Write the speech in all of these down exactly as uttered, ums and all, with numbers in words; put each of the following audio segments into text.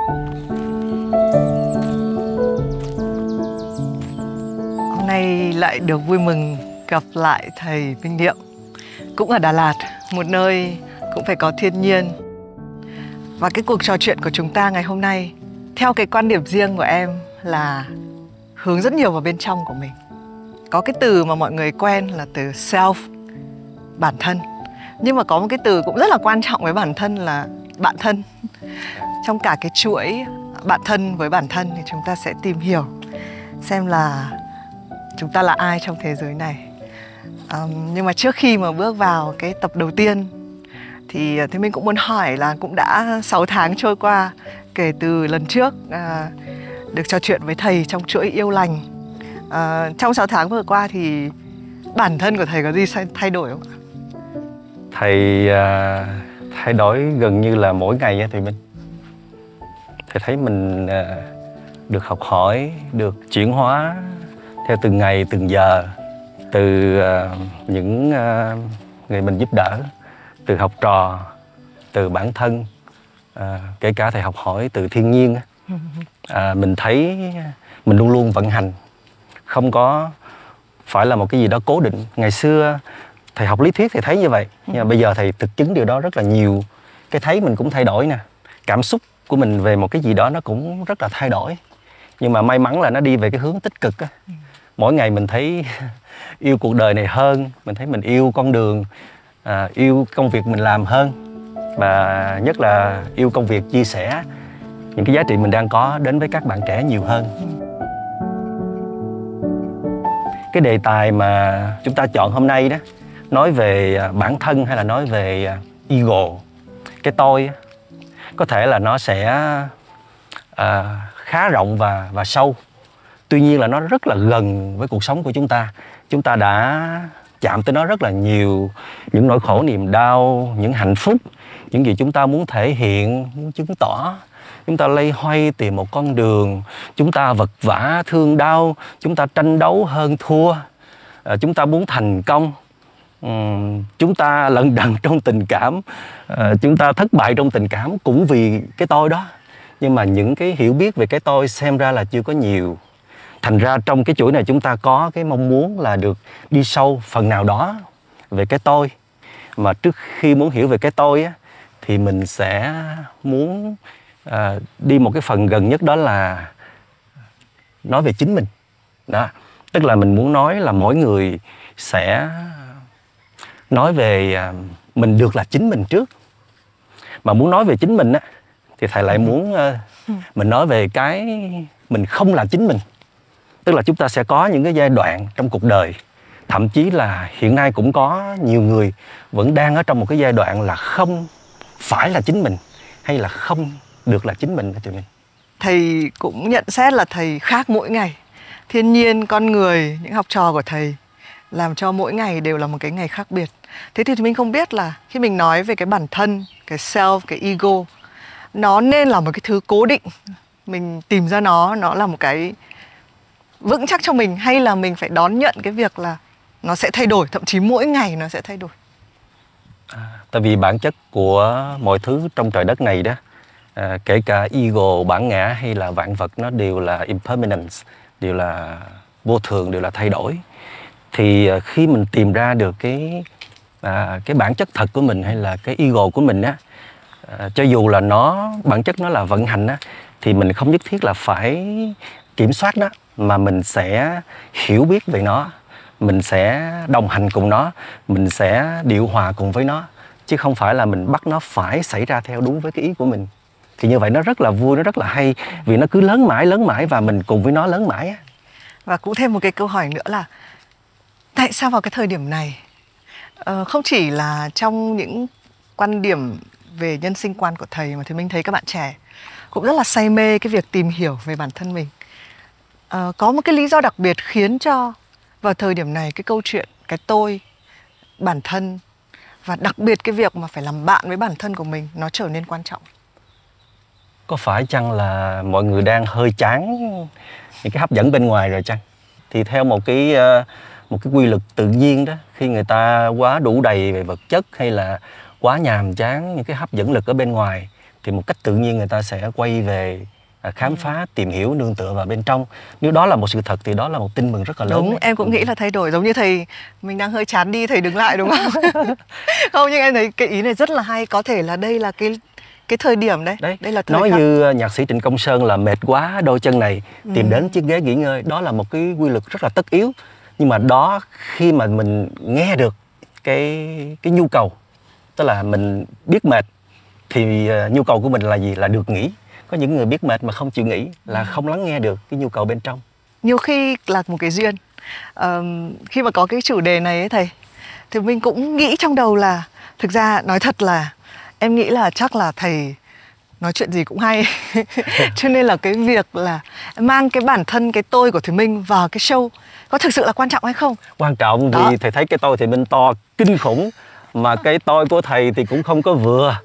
Hôm nay lại được vui mừng gặp lại thầy Minh Niệm, cũng ở Đà Lạt, một nơi cũng phải có thiên nhiên. Và cái cuộc trò chuyện của chúng ta ngày hôm nay, theo cái quan điểm riêng của em, là hướng rất nhiều vào bên trong của mình. Có cái từ mà mọi người quen là từ self, bản thân. Nhưng mà có một cái từ cũng rất là quan trọng với bản thân là bạn thân. Trong cả cái chuỗi bạn thân với bản thân thì chúng ta sẽ tìm hiểu xem là chúng ta là ai trong thế giới này. um, Nhưng mà trước khi mà bước vào cái tập đầu tiên thì thì mình cũng muốn hỏi là cũng đã sáu tháng trôi qua kể từ lần trước à, được trò chuyện với thầy trong chuỗi yêu lành. à, Trong sáu tháng vừa qua thì bản thân của thầy có gì thay đổi không ạ? Thầy uh, thay đổi gần như là mỗi ngày á, thì mình thầy thấy mình uh, được học hỏi, được chuyển hóa theo từng ngày, từng giờ, từ uh, những uh, người mình giúp đỡ, từ học trò, từ bản thân, uh, kể cả thầy học hỏi từ thiên nhiên. uh, Mình thấy mình luôn luôn vận hành, không có phải là một cái gì đó cố định. Ngày xưa thầy học lý thuyết thì thấy như vậy, nhưng mà bây giờ thầy thực chứng điều đó rất là nhiều. Cái thấy mình cũng thay đổi nè, cảm xúc của mình về một cái gì đó nó cũng rất là thay đổi. Nhưng mà may mắn là nó đi về cái hướng tích cực á. Mỗi ngày mình thấy yêu cuộc đời này hơn, mình thấy mình yêu con đường, à, yêu công việc mình làm hơn, và nhất là yêu công việc chia sẻ những cái giá trị mình đang có đến với các bạn trẻ nhiều hơn. Cái đề tài mà chúng ta chọn hôm nay đó, nói về bản thân hay là nói về ego, cái tôi, có thể là nó sẽ à, khá rộng và, và sâu. Tuy nhiên là nó rất là gần với cuộc sống của chúng ta. Chúng ta đã chạm tới nó rất là nhiều. Những nỗi khổ, niềm đau, những hạnh phúc, những gì chúng ta muốn thể hiện, muốn chứng tỏ. Chúng ta loay hoay tìm một con đường. Chúng ta vật vã, thương đau. Chúng ta tranh đấu hơn thua. à, Chúng ta muốn thành công. uhm, Chúng ta lận đận trong tình cảm. à, Chúng ta thất bại trong tình cảm cũng vì cái tôi đó. Nhưng mà những cái hiểu biết về cái tôi xem ra là chưa có nhiều. Thành ra trong cái chuỗi này chúng ta có cái mong muốn là được đi sâu phần nào đó về cái tôi. Mà trước khi muốn hiểu về cái tôi á, thì mình sẽ muốn à, đi một cái phần gần nhất, đó là nói về chính mình đó. Tức là mình muốn nói là mỗi người sẽ nói về à, mình được là chính mình trước. Mà muốn nói về chính mình á, thì thầy lại muốn à, mình nói về cái mình không là chính mình. Tức là chúng ta sẽ có những cái giai đoạn trong cuộc đời, thậm chí là hiện nay cũng có nhiều người vẫn đang ở trong một cái giai đoạn là không phải là chính mình, hay là không được là chính mình đó tụi mình. Thầy cũng nhận xét là thầy khác mỗi ngày. Thiên nhiên, con người, những học trò của thầy làm cho mỗi ngày đều là một cái ngày khác biệt. Thế thì mình không biết là khi mình nói về cái bản thân, cái self, cái ego, nó nên là một cái thứ cố định, mình tìm ra nó, nó là một cái vững chắc cho mình, hay là mình phải đón nhận cái việc là nó sẽ thay đổi, thậm chí mỗi ngày nó sẽ thay đổi? À, tại vì bản chất của mọi thứ trong trời đất này đó, à, kể cả ego, bản ngã hay là vạn vật, nó đều là impermanence, đều là vô thường, đều là thay đổi. Thì à, khi mình tìm ra được cái à, cái bản chất thật của mình hay là cái ego của mình á, à, cho dù là nó bản chất nó là vận hành á, thì mình không nhất thiết là phải kiểm soát nó, mà mình sẽ hiểu biết về nó, mình sẽ đồng hành cùng nó, mình sẽ điều hòa cùng với nó, chứ không phải là mình bắt nó phải xảy ra theo đúng với cái ý của mình. Thì như vậy nó rất là vui, nó rất là hay, vì nó cứ lớn mãi lớn mãi và mình cùng với nó lớn mãi á. Và cũng thêm một cái câu hỏi nữa là tại sao vào cái thời điểm này, ờ, không chỉ là trong những quan điểm về nhân sinh quan của thầy, mà thì mình thấy các bạn trẻ cũng rất là say mê cái việc tìm hiểu về bản thân mình. Ờ, có một cái lý do đặc biệt khiến cho vào thời điểm này cái câu chuyện cái tôi, bản thân, và đặc biệt cái việc mà phải làm bạn với bản thân của mình nó trở nên quan trọng? Có phải chăng là mọi người đang hơi chán những cái hấp dẫn bên ngoài rồi chăng? Thì theo một cái một cái quy luật tự nhiên đó, khi người ta quá đủ đầy về vật chất hay là quá nhàm chán những cái hấp dẫn lực ở bên ngoài, thì một cách tự nhiên người ta sẽ quay về khám phá, tìm hiểu, nương tựa vào bên trong. Nếu đó là một sự thật thì đó là một tin mừng rất là lớn. Đúng, đấy. em cũng nghĩ là thay đổi. Giống như thầy, mình đang hơi chán đi, thầy đứng lại đúng không? Không, nhưng em thấy cái ý này rất là hay. Có thể là đây là cái cái thời điểm đấy. Đấy, đây là thời nói khắc. như nhạc sĩ Trịnh Công Sơn là mệt quá đôi chân này, tìm Ừ. đến chiếc ghế nghỉ ngơi. Đó là một cái quy luật rất là tất yếu. Nhưng mà đó, khi mà mình nghe được cái cái nhu cầu, tức là mình biết mệt, thì uh, nhu cầu của mình là gì? Là được nghỉ. Có những người biết mệt mà không chịu nghỉ, là không lắng nghe được cái nhu cầu bên trong. Nhiều khi là một cái duyên. Ờm, khi mà có cái chủ đề này ấy thầy, thì mình cũng nghĩ trong đầu là, thực ra nói thật là em nghĩ là chắc là thầy nói chuyện gì cũng hay. Cho nên là cái việc là mang cái bản thân, cái tôi của thầy Minh vào cái show có thực sự là quan trọng hay không? Quan trọng Đó. vì thầy thấy cái tôi thì Minh to kinh khủng, mà cái tôi của thầy thì cũng không có vừa.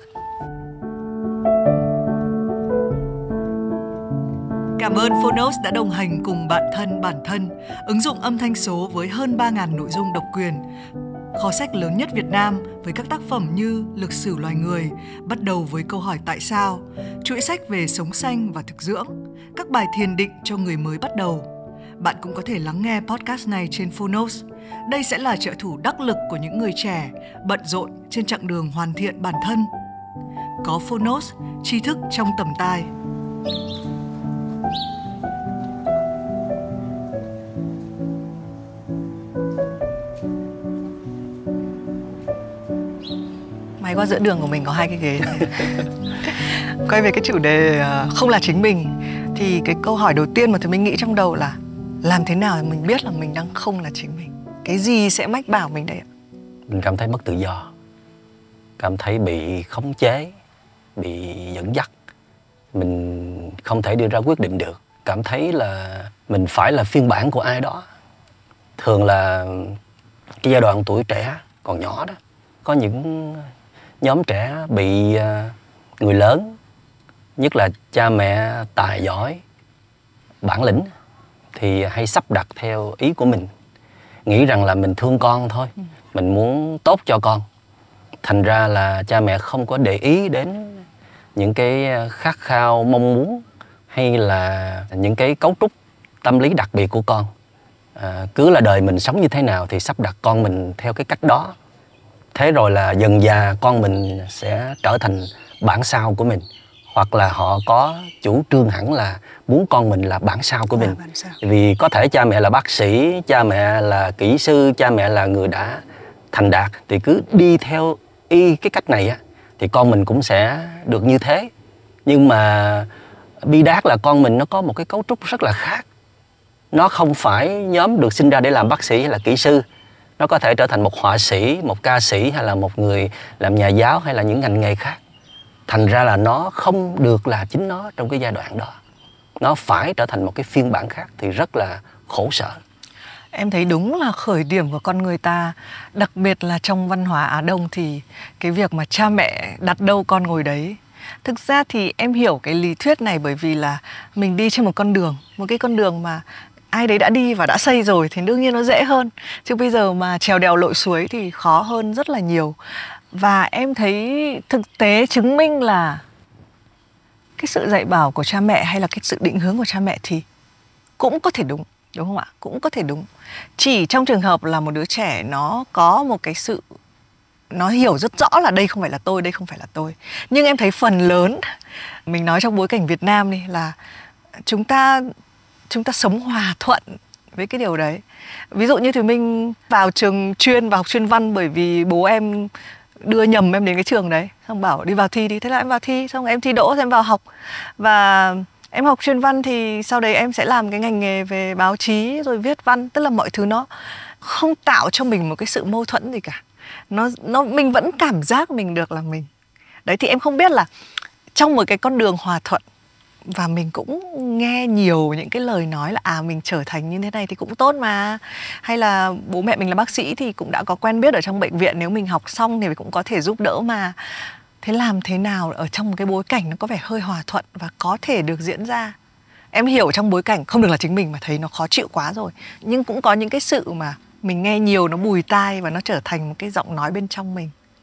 Cảm ơn Phonos đã đồng hành cùng Bạn thân bản thân, ứng dụng âm thanh số với hơn ba nghìn nội dung độc quyền. Kho sách lớn nhất Việt Nam với các tác phẩm như Lịch sử loài người, bắt đầu với câu hỏi tại sao, chuỗi sách về sống xanh và thực dưỡng, các bài thiền định cho người mới bắt đầu. Bạn cũng có thể lắng nghe podcast này trên Phonos. Đây sẽ là trợ thủ đắc lực của những người trẻ bận rộn trên chặng đường hoàn thiện bản thân. Có Phonos, tri thức trong tầm tay. May quá giữa đường của mình có hai cái ghế này. Quay về cái chủ đề không là chính mình, thì cái câu hỏi đầu tiên mà tụi mình nghĩ trong đầu là làm thế nào để mình biết là mình đang không là chính mình? Cái gì sẽ mách bảo mình đây ạ? Mình cảm thấy mất tự do, cảm thấy bị khống chế, bị dẫn dắt. Mình không thể đưa ra quyết định được. Cảm thấy là mình phải là phiên bản của ai đó. Thường là cái giai đoạn tuổi trẻ còn nhỏ đó, có những nhóm trẻ bị người lớn, nhất là cha mẹ tài giỏi, bản lĩnh, thì hay sắp đặt theo ý của mình, nghĩ rằng là mình thương con thôi, ừ. mình muốn tốt cho con. Thành ra là cha mẹ không có để ý đến những cái khát khao, mong muốn hay là những cái cấu trúc tâm lý đặc biệt của con. À, cứ là đời mình sống như thế nào thì sắp đặt con mình theo cái cách đó. Thế rồi là dần dà con mình sẽ trở thành bản sao của mình. Hoặc là họ có chủ trương hẳn là muốn con mình là bản sao của mình. À, vì có thể cha mẹ là bác sĩ, cha mẹ là kỹ sư, cha mẹ là người đã thành đạt, thì cứ đi theo y cái cách này á, thì con mình cũng sẽ được như thế. Nhưng mà bi đát là con mình nó có một cái cấu trúc rất là khác. Nó không phải nhóm được sinh ra để làm bác sĩ hay là kỹ sư. Nó có thể trở thành một họa sĩ, một ca sĩ, hay là một người làm nhà giáo, hay là những ngành nghề khác. Thành ra là nó không được là chính nó trong cái giai đoạn đó. Nó phải trở thành một cái phiên bản khác thì rất là khổ sở. Em thấy đúng là khởi điểm của con người ta, đặc biệt là trong văn hóa Á Đông, thì cái việc mà cha mẹ đặt đâu con ngồi đấy. Thực ra thì em hiểu cái lý thuyết này bởi vì là mình đi trên một con đường, một cái con đường mà ai đấy đã đi và đã xây rồi thì đương nhiên nó dễ hơn. Chứ bây giờ mà trèo đèo lội suối thì khó hơn rất là nhiều. Và em thấy thực tế chứng minh là cái sự dạy bảo của cha mẹ hay là cái sự định hướng của cha mẹ thì cũng có thể đúng, đúng không ạ? Cũng có thể đúng. Chỉ trong trường hợp là một đứa trẻ nó có một cái sự, nó hiểu rất rõ là đây không phải là tôi, đây không phải là tôi. Nhưng em thấy phần lớn, mình nói trong bối cảnh Việt Nam đi, là chúng ta chúng ta sống hòa thuận với cái điều đấy. Ví dụ như thì mình vào trường chuyên, vào học chuyên văn bởi vì bố em đưa nhầm em đến cái trường đấy, xong bảo đi vào thi đi, thế là em vào thi, xong em thi đỗ, xong em vào học. Và em học chuyên văn thì sau đấy em sẽ làm cái ngành nghề về báo chí rồi viết văn, tức là mọi thứ nó không tạo cho mình một cái sự mâu thuẫn gì cả. Nó nó mình vẫn cảm giác mình được là mình. Đấy, thì em không biết là trong một cái con đường hòa thuận và mình cũng nghe nhiều những cái lời nói là à mình trở thành như thế này thì cũng tốt mà, hay là bố mẹ mình là bác sĩ thì cũng đã có quen biết ở trong bệnh viện, nếu mình học xong thì cũng có thể giúp đỡ mà. Thế làm thế nào ở trong một cái bối cảnh nó có vẻ hơi hòa thuận và có thể được diễn ra? Em hiểu trong bối cảnh không được là chính mình mà thấy nó khó chịu quá rồi, nhưng cũng có những cái sự mà mình nghe nhiều nó bùi tai và nó trở thành một cái giọng nói bên trong mình.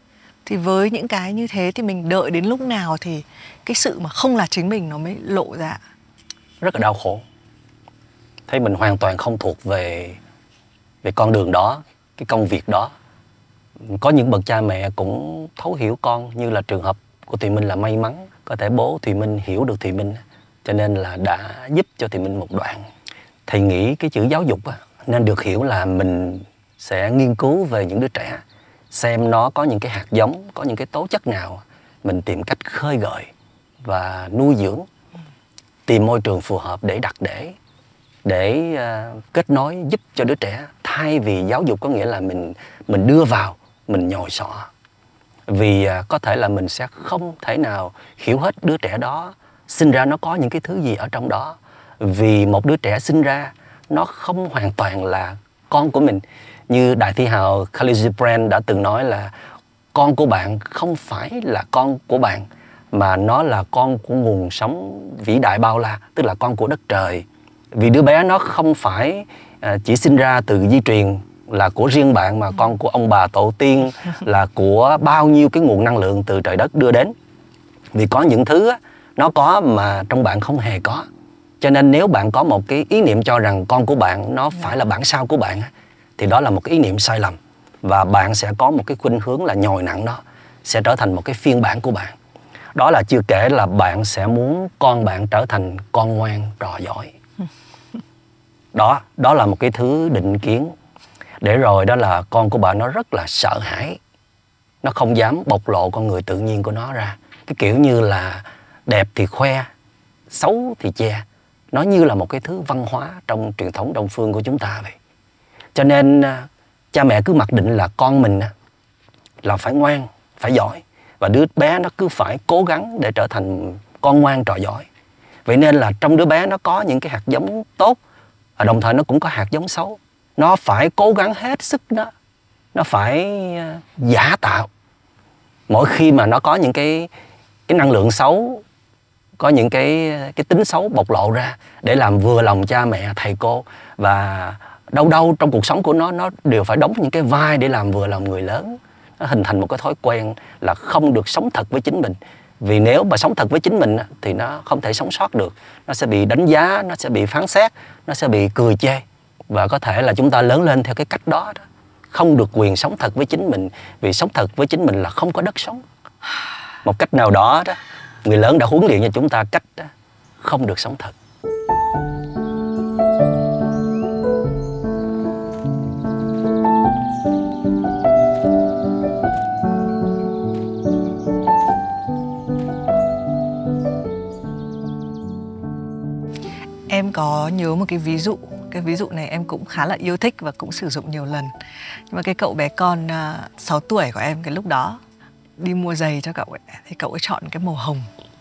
Thì với những cái như thế thì mình đợi đến lúc nào thì cái sự mà không là chính mình nó mới lộ ra? Rất là đau khổ. Thấy mình hoàn toàn không thuộc về về con đường đó, cái công việc đó. Có những bậc cha mẹ cũng thấu hiểu con, như là trường hợp của Thùy Minh là may mắn. Có thể bố Thùy Minh hiểu được Thùy Minh, cho nên là đã giúp cho Thùy Minh một đoạn. Thầy nghĩ cái chữ giáo dục nên được hiểu là mình sẽ nghiên cứu về những đứa trẻ, xem nó có những cái hạt giống, có những cái tố chất nào, mình tìm cách khơi gợi và nuôi dưỡng, tìm môi trường phù hợp để đặt để để uh, kết nối giúp cho đứa trẻ, thay vì giáo dục có nghĩa là mình mình đưa vào, mình nhồi sọ. Vì uh, có thể là mình sẽ không thể nào hiểu hết đứa trẻ đó sinh ra nó có những cái thứ gì ở trong đó. Vì một đứa trẻ sinh ra nó không hoàn toàn là con của mình. Như đại thi hào Khalil Gibran đã từng nói là con của bạn không phải là con của bạn, mà nó là con của nguồn sống vĩ đại bao la, tức là con của đất trời. Vì đứa bé nó không phải à, chỉ sinh ra từ di truyền là của riêng bạn, mà con của ông bà tổ tiên, là của bao nhiêu cái nguồn năng lượng từ trời đất đưa đến. Vì có những thứ á, nó có mà trong bạn không hề có. Cho nên nếu bạn có một cái ý niệm cho rằng con của bạn nó phải là bản sao của bạn, thì đó là một cái ý niệm sai lầm. Và bạn sẽ có một cái khuynh hướng là nhồi nặng nó, sẽ trở thành một cái phiên bản của bạn. Đó là chưa kể là bạn sẽ muốn con bạn trở thành con ngoan trò giỏi. Đó, đó là một cái thứ định kiến. Để rồi đó là con của bạn nó rất là sợ hãi, nó không dám bộc lộ con người tự nhiên của nó ra. Cái kiểu như là đẹp thì khoe, xấu thì che. Nó như là một cái thứ văn hóa trong truyền thống Đông phương của chúng ta vậy. Cho nên cha mẹ cứ mặc định là con mình là phải ngoan, phải giỏi, và đứa bé nó cứ phải cố gắng để trở thành con ngoan trò giỏi. Vậy nên là trong đứa bé nó có những cái hạt giống tốt, và đồng thời nó cũng có hạt giống xấu. Nó phải cố gắng hết sức đó, nó phải giả tạo. Mỗi khi mà nó có những cái cái năng lượng xấu, có những cái cái tính xấu bộc lộ ra để làm vừa lòng cha mẹ, thầy cô, và đâu đâu trong cuộc sống của nó nó đều phải đóng những cái vai để làm vừa lòng người lớn. Nó hình thành một cái thói quen là không được sống thật với chính mình. Vì nếu mà sống thật với chính mình thì nó không thể sống sót được. Nó sẽ bị đánh giá, nó sẽ bị phán xét, nó sẽ bị cười chê. Và có thể là chúng ta lớn lên theo cái cách đó, đó. Không được quyền sống thật với chính mình. Vì sống thật với chính mình là không có đất sống. Một cách nào đó, đó người lớn đã huấn luyện cho chúng ta cách đó, không được sống thật. Em có nhớ một cái ví dụ. Cái ví dụ này em cũng khá là yêu thích và cũng sử dụng nhiều lần. Nhưng mà cái cậu bé con uh, sáu tuổi của em cái lúc đó đi mua giày cho cậu ấy, thì cậu ấy chọn cái màu hồng.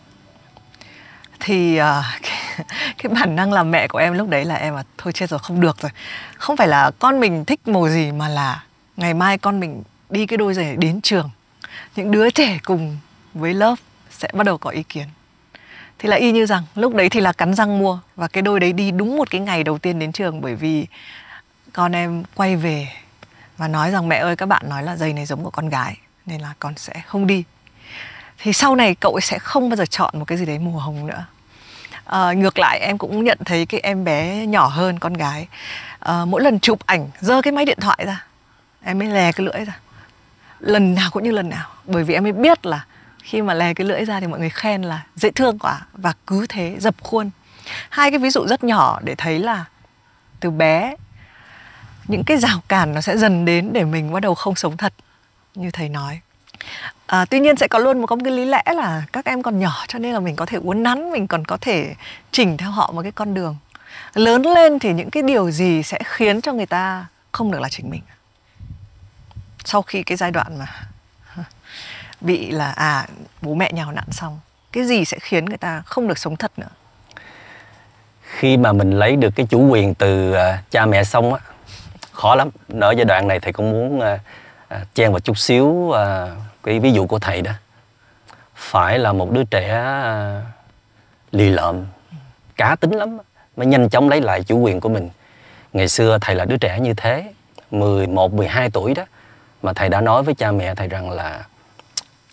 Thì uh, cái, cái bản năng làm mẹ của em lúc đấy là em là thôi chết rồi, không được rồi. Không phải là con mình thích màu gì, mà là ngày mai con mình đi cái đôi giày này đến trường, những đứa trẻ cùng với lớp sẽ bắt đầu có ý kiến. Thì là y như rằng lúc đấy thì là cắn răng mua. Và cái đôi đấy đi đúng một cái ngày đầu tiên đến trường. Bởi vì con em quay về và nói rằng mẹ ơi, các bạn nói là giày này giống của con gái, nên là con sẽ không đi. Thì sau này cậu ấy sẽ không bao giờ chọn một cái gì đấy màu hồng nữa. à, Ngược lại em cũng nhận thấy cái em bé nhỏ hơn, con gái, à, mỗi lần chụp ảnh giơ cái máy điện thoại ra, em mới lè cái lưỡi ra. Lần nào cũng như lần nào. Bởi vì em mới biết là khi mà lè cái lưỡi ra thì mọi người khen là dễ thương quá. Và cứ thế dập khuôn. Hai cái ví dụ rất nhỏ để thấy là từ bé những cái rào cản nó sẽ dần đến để mình bắt đầu không sống thật như thầy nói. à, Tuy nhiên sẽ có luôn một cái lý lẽ là các em còn nhỏ, cho nên là mình có thể uốn nắn, mình còn có thể chỉnh theo họ một cái con đường. Lớn lên thì những cái điều gì sẽ khiến cho người ta không được là chính mình. Sau khi cái giai đoạn mà bị là à bố mẹ nhào nặn xong, cái gì sẽ khiến người ta không được sống thật nữa? Khi mà mình lấy được cái chủ quyền từ uh, cha mẹ xong á, khó lắm. Ở giai đoạn này thầy cũng muốn uh, uh, chen vào chút xíu uh, cái ví dụ của thầy đó. Phải là một đứa trẻ uh, lì lợm, cá tính lắm mới nhanh chóng lấy lại chủ quyền của mình. Ngày xưa thầy là đứa trẻ như thế, mười một, mười hai tuổi đó, mà thầy đã nói với cha mẹ thầy rằng là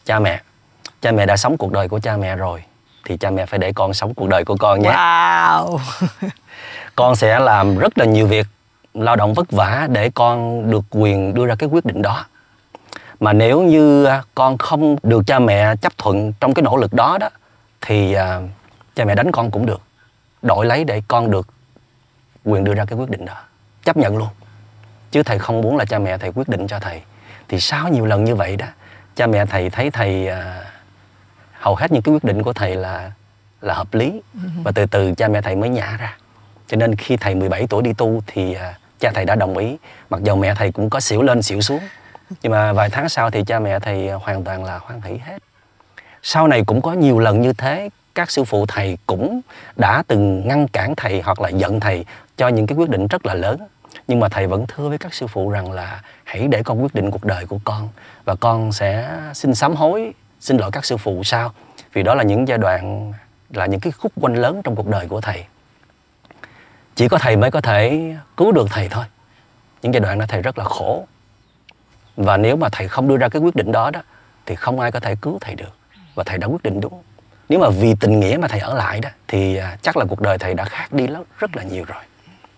cha mẹ. Cha mẹ đã sống cuộc đời của cha mẹ rồi thì cha mẹ phải để con sống cuộc đời của con nhé. Wow. Con sẽ làm rất là nhiều việc, lao động vất vả để con được quyền đưa ra cái quyết định đó. Mà nếu như con không được cha mẹ chấp thuận trong cái nỗ lực đó đó thì uh, cha mẹ đánh con cũng được, đổi lấy để con được quyền đưa ra cái quyết định đó. Chấp nhận luôn. Chứ thầy không muốn là cha mẹ thầy quyết định cho thầy. Thì sau nhiều lần như vậy đó, cha mẹ thầy thấy thầy uh, hầu hết những cái quyết định của thầy là là hợp lý. Và từ từ cha mẹ thầy mới nhả ra. Cho nên khi thầy mười bảy tuổi đi tu thì uh, cha thầy đã đồng ý. Mặc dù mẹ thầy cũng có xỉu lên xỉu xuống, nhưng mà vài tháng sau thì cha mẹ thầy hoàn toàn là hoan hỷ hết. Sau này cũng có nhiều lần như thế, các sư phụ thầy cũng đã từng ngăn cản thầy hoặc là giận thầy cho những cái quyết định rất là lớn. Nhưng mà thầy vẫn thưa với các sư phụ rằng là hãy để con quyết định cuộc đời của con, và con sẽ xin sám hối, xin lỗi các sư phụ sau. Vì đó là những giai đoạn, là những cái khúc quanh lớn trong cuộc đời của thầy. Chỉ có thầy mới có thể cứu được thầy thôi. Những giai đoạn đó thầy rất là khổ. Và nếu mà thầy không đưa ra cái quyết định đó đó thì không ai có thể cứu thầy được. Và thầy đã quyết định đúng. Nếu mà vì tình nghĩa mà thầy ở lại đó thì chắc là cuộc đời thầy đã khác đi lắm, rất là nhiều rồi.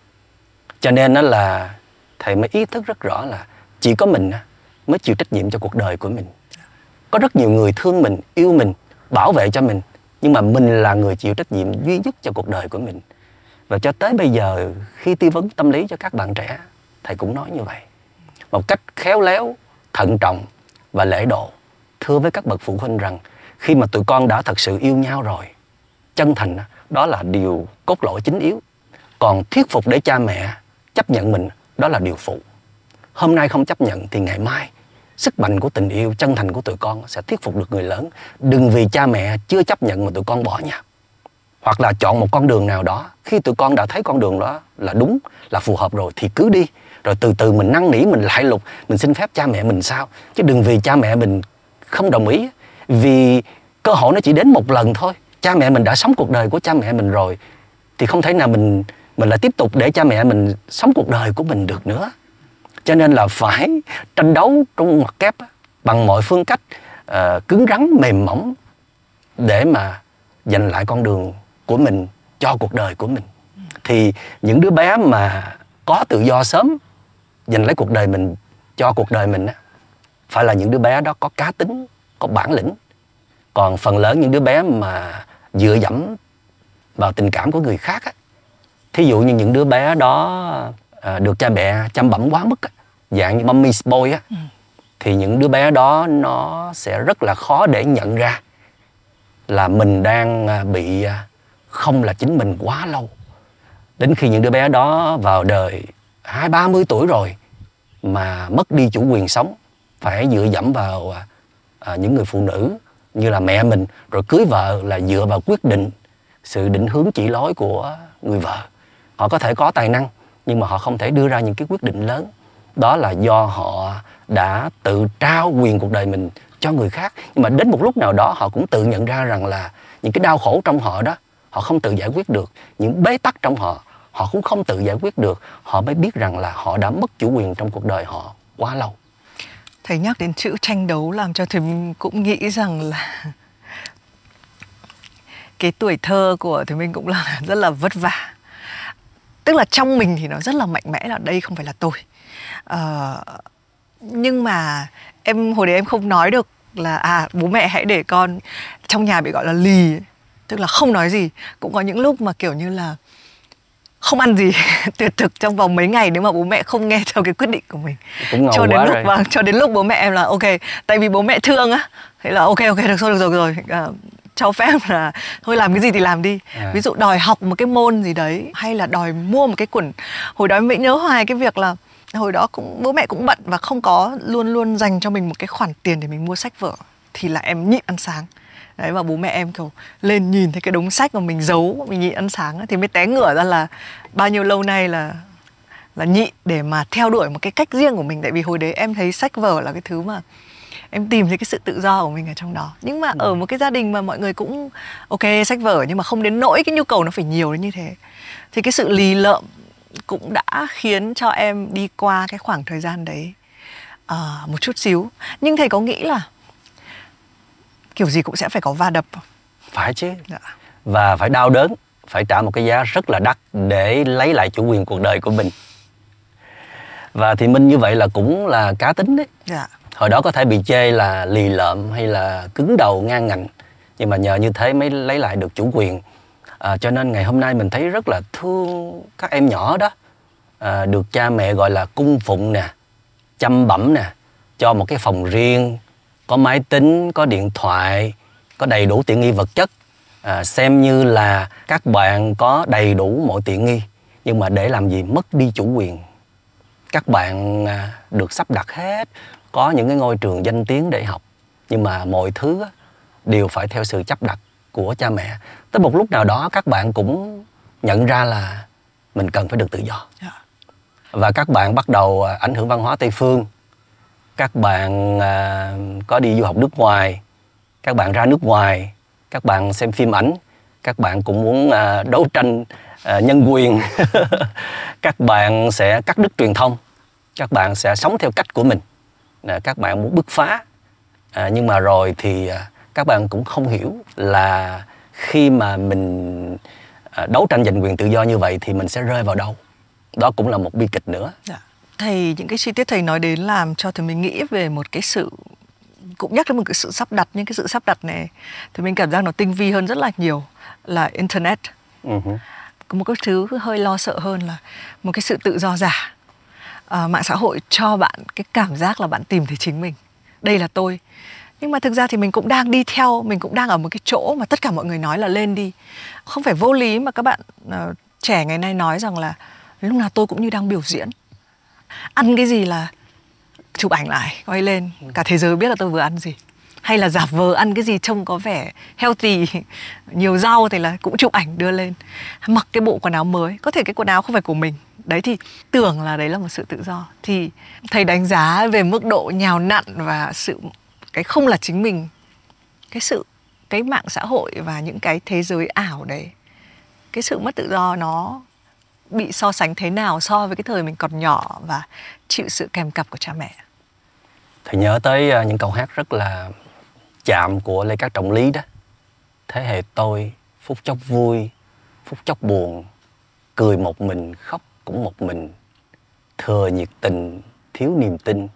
Cho nên đó là thầy mới ý thức rất rõ là chỉ có mình mới chịu trách nhiệm cho cuộc đời của mình. Có rất nhiều người thương mình, yêu mình, bảo vệ cho mình, nhưng mà mình là người chịu trách nhiệm duy nhất cho cuộc đời của mình. Và cho tới bây giờ khi tư vấn tâm lý cho các bạn trẻ, thầy cũng nói như vậy. Một cách khéo léo, thận trọng và lễ độ, thưa với các bậc phụ huynh rằng khi mà tụi con đã thật sự yêu nhau rồi, chân thành đó là điều cốt lõi chính yếu. Còn thuyết phục để cha mẹ chấp nhận mình, đó là điều phụ. Hôm nay không chấp nhận thì ngày mai sức mạnh của tình yêu chân thành của tụi con sẽ thuyết phục được người lớn. Đừng vì cha mẹ chưa chấp nhận mà tụi con bỏ nhau. Hoặc là chọn một con đường nào đó, khi tụi con đã thấy con đường đó là đúng, là phù hợp rồi thì cứ đi. Rồi từ từ mình năn nỉ, mình lại lục, mình xin phép cha mẹ mình sao. Chứ đừng vì cha mẹ mình không đồng ý. Vì cơ hội nó chỉ đến một lần thôi. Cha mẹ mình đã sống cuộc đời của cha mẹ mình rồi thì không thể nào mình mình lại tiếp tục để cha mẹ mình sống cuộc đời của mình được nữa. Cho nên là phải tranh đấu trong ngoặc kép bằng mọi phương cách, uh, cứng rắn, mềm mỏng để mà giành lại con đường của mình cho cuộc đời của mình. Thì những đứa bé mà có tự do sớm, giành lấy cuộc đời mình cho cuộc đời mình á, phải là những đứa bé đó có cá tính, có bản lĩnh. Còn phần lớn những đứa bé mà dựa dẫm vào tình cảm của người khác á, thí dụ như những đứa bé đó à, được cha mẹ chăm bẵm quá mức á, dạng như mommy boy á, ừ. thì những đứa bé đó nó sẽ rất là khó để nhận ra là mình đang bị không là chính mình quá lâu. Đến khi những đứa bé đó vào đời hai ba mươi tuổi rồi mà mất đi chủ quyền sống, phải dựa dẫm vào à, những người phụ nữ như là mẹ mình, rồi cưới vợ là dựa vào quyết định, sự định hướng chỉ lối của người vợ. Họ có thể có tài năng nhưng mà họ không thể đưa ra những cái quyết định lớn. Đó là do họ đã tự trao quyền cuộc đời mình cho người khác. Nhưng mà đến một lúc nào đó họ cũng tự nhận ra rằng là những cái đau khổ trong họ đó, họ không tự giải quyết được. Những bế tắc trong họ, họ cũng không tự giải quyết được. Họ mới biết rằng là họ đã mất chủ quyền trong cuộc đời họ quá lâu. Thầy nhắc đến chữ tranh đấu làm cho thầy cũng nghĩ rằng là cái tuổi thơ của thầy Minh cũng là rất là vất vả. Tức là trong mình thì nó rất là mạnh mẽ là đây không phải là tôi. Ờ, nhưng mà em hồi đấy em không nói được là à bố mẹ hãy để con, trong nhà bị gọi là lì, tức là không nói gì. Cũng có những lúc mà kiểu như là không ăn gì tuyệt thực trong vòng mấy ngày nếu mà bố mẹ không nghe theo cái quyết định của mình. Cũng cho đến lúc rồi. vâng, cho đến lúc bố mẹ em là ok, tại vì bố mẹ thương á, thế là ok ok được rồi được rồi, được rồi. À, cho phép là thôi làm cái gì thì làm đi. À. Ví dụ đòi học một cái môn gì đấy, hay là đòi mua một cái quyển. Hồi đó mình nhớ hoài cái việc là hồi đó cũng bố mẹ cũng bận và không có luôn luôn dành cho mình một cái khoản tiền để mình mua sách vở, thì là em nhịn ăn sáng. Đấy, và bố mẹ em kiểu lên nhìn thấy cái đống sách mà mình giấu, mình nhịn ăn sáng ấy, thì mới té ngửa ra là bao nhiêu lâu nay là là nhịn để mà theo đuổi một cái cách riêng của mình. Tại vì hồi đấy em thấy sách vở là cái thứ mà em tìm thấy cái sự tự do của mình ở trong đó. Nhưng mà ở một cái gia đình mà mọi người cũng ok sách vở, nhưng mà không đến nỗi cái nhu cầu nó phải nhiều đến như thế, thì cái sự lì lợm cũng đã khiến cho em đi qua cái khoảng thời gian đấy uh, một chút xíu. Nhưng thầy có nghĩ là kiểu gì cũng sẽ phải có va đập. Phải chứ. Dạ. Và phải đau đớn, phải trả một cái giá rất là đắt để lấy lại chủ quyền cuộc đời của mình. Và thì Minh như vậy là cũng là cá tính đấy. Dạ. Hồi đó có thể bị chê là lì lợm hay là cứng đầu ngang ngạnh, nhưng mà nhờ như thế mới lấy lại được chủ quyền. À, cho nên ngày hôm nay mình thấy rất là thương các em nhỏ đó, à, được cha mẹ gọi là cung phụng nè, chăm bẵm nè, cho một cái phòng riêng, có máy tính, có điện thoại, có đầy đủ tiện nghi vật chất, à, xem như là các bạn có đầy đủ mọi tiện nghi. Nhưng mà để làm gì? Mất đi chủ quyền. Các bạn à, được sắp đặt hết, có những cái ngôi trường danh tiếng để học, nhưng mà mọi thứ á, đều phải theo sự chấp đặt của cha mẹ. Tới một lúc nào đó các bạn cũng nhận ra là mình cần phải được tự do. Dạ. Và các bạn bắt đầu ảnh hưởng văn hóa Tây phương. Các bạn à, có đi du học nước ngoài, các bạn ra nước ngoài, các bạn xem phim ảnh, các bạn cũng muốn à, đấu tranh à, nhân quyền. Các bạn sẽ cắt đứt truyền thông, các bạn sẽ sống theo cách của mình, à, các bạn muốn bứt phá. À, nhưng mà rồi thì à, các bạn cũng không hiểu là khi mà mình à, đấu tranh giành quyền tự do như vậy thì mình sẽ rơi vào đâu. Đó cũng là một bi kịch nữa. Dạ. Thầy, những cái chi tiết thầy nói đến làm cho thầy mình nghĩ về một cái sự, cũng nhắc đến một cái sự sắp đặt. Nhưng cái sự sắp đặt này thì mình cảm giác nó tinh vi hơn rất là nhiều, là internet. Uh-huh. Có một cái thứ hơi lo sợ hơn là một cái sự tự do giả. À, mạng xã hội cho bạn cái cảm giác là bạn tìm thấy chính mình, đây là tôi. Nhưng mà thực ra thì mình cũng đang đi theo, mình cũng đang ở một cái chỗ mà tất cả mọi người nói là lên đi. Không phải vô lý mà các bạn uh, trẻ ngày nay nói rằng là lúc nào tôi cũng như đang biểu diễn. Ăn cái gì là chụp ảnh lại, quay lên, cả thế giới biết là tôi vừa ăn gì. Hay là giả vờ ăn cái gì trông có vẻ healthy, nhiều rau thì là cũng chụp ảnh đưa lên. Mặc cái bộ quần áo mới, có thể cái quần áo không phải của mình. Đấy thì tưởng là đấy là một sự tự do. Thì thầy đánh giá về mức độ nhào nặn và sự cái không là chính mình, cái sự cái mạng xã hội và những cái thế giới ảo đấy, cái sự mất tự do nó bị so sánh thế nào so với cái thời mình còn nhỏ và chịu sự kèm cặp của cha mẹ? Thầy nhớ tới những câu hát rất là chạm của Lê Cát Trọng Lý đó. Thế hệ tôi phút chốc vui, phút chốc buồn, cười một mình, khóc cũng một mình, thừa nhiệt tình, thiếu niềm tin,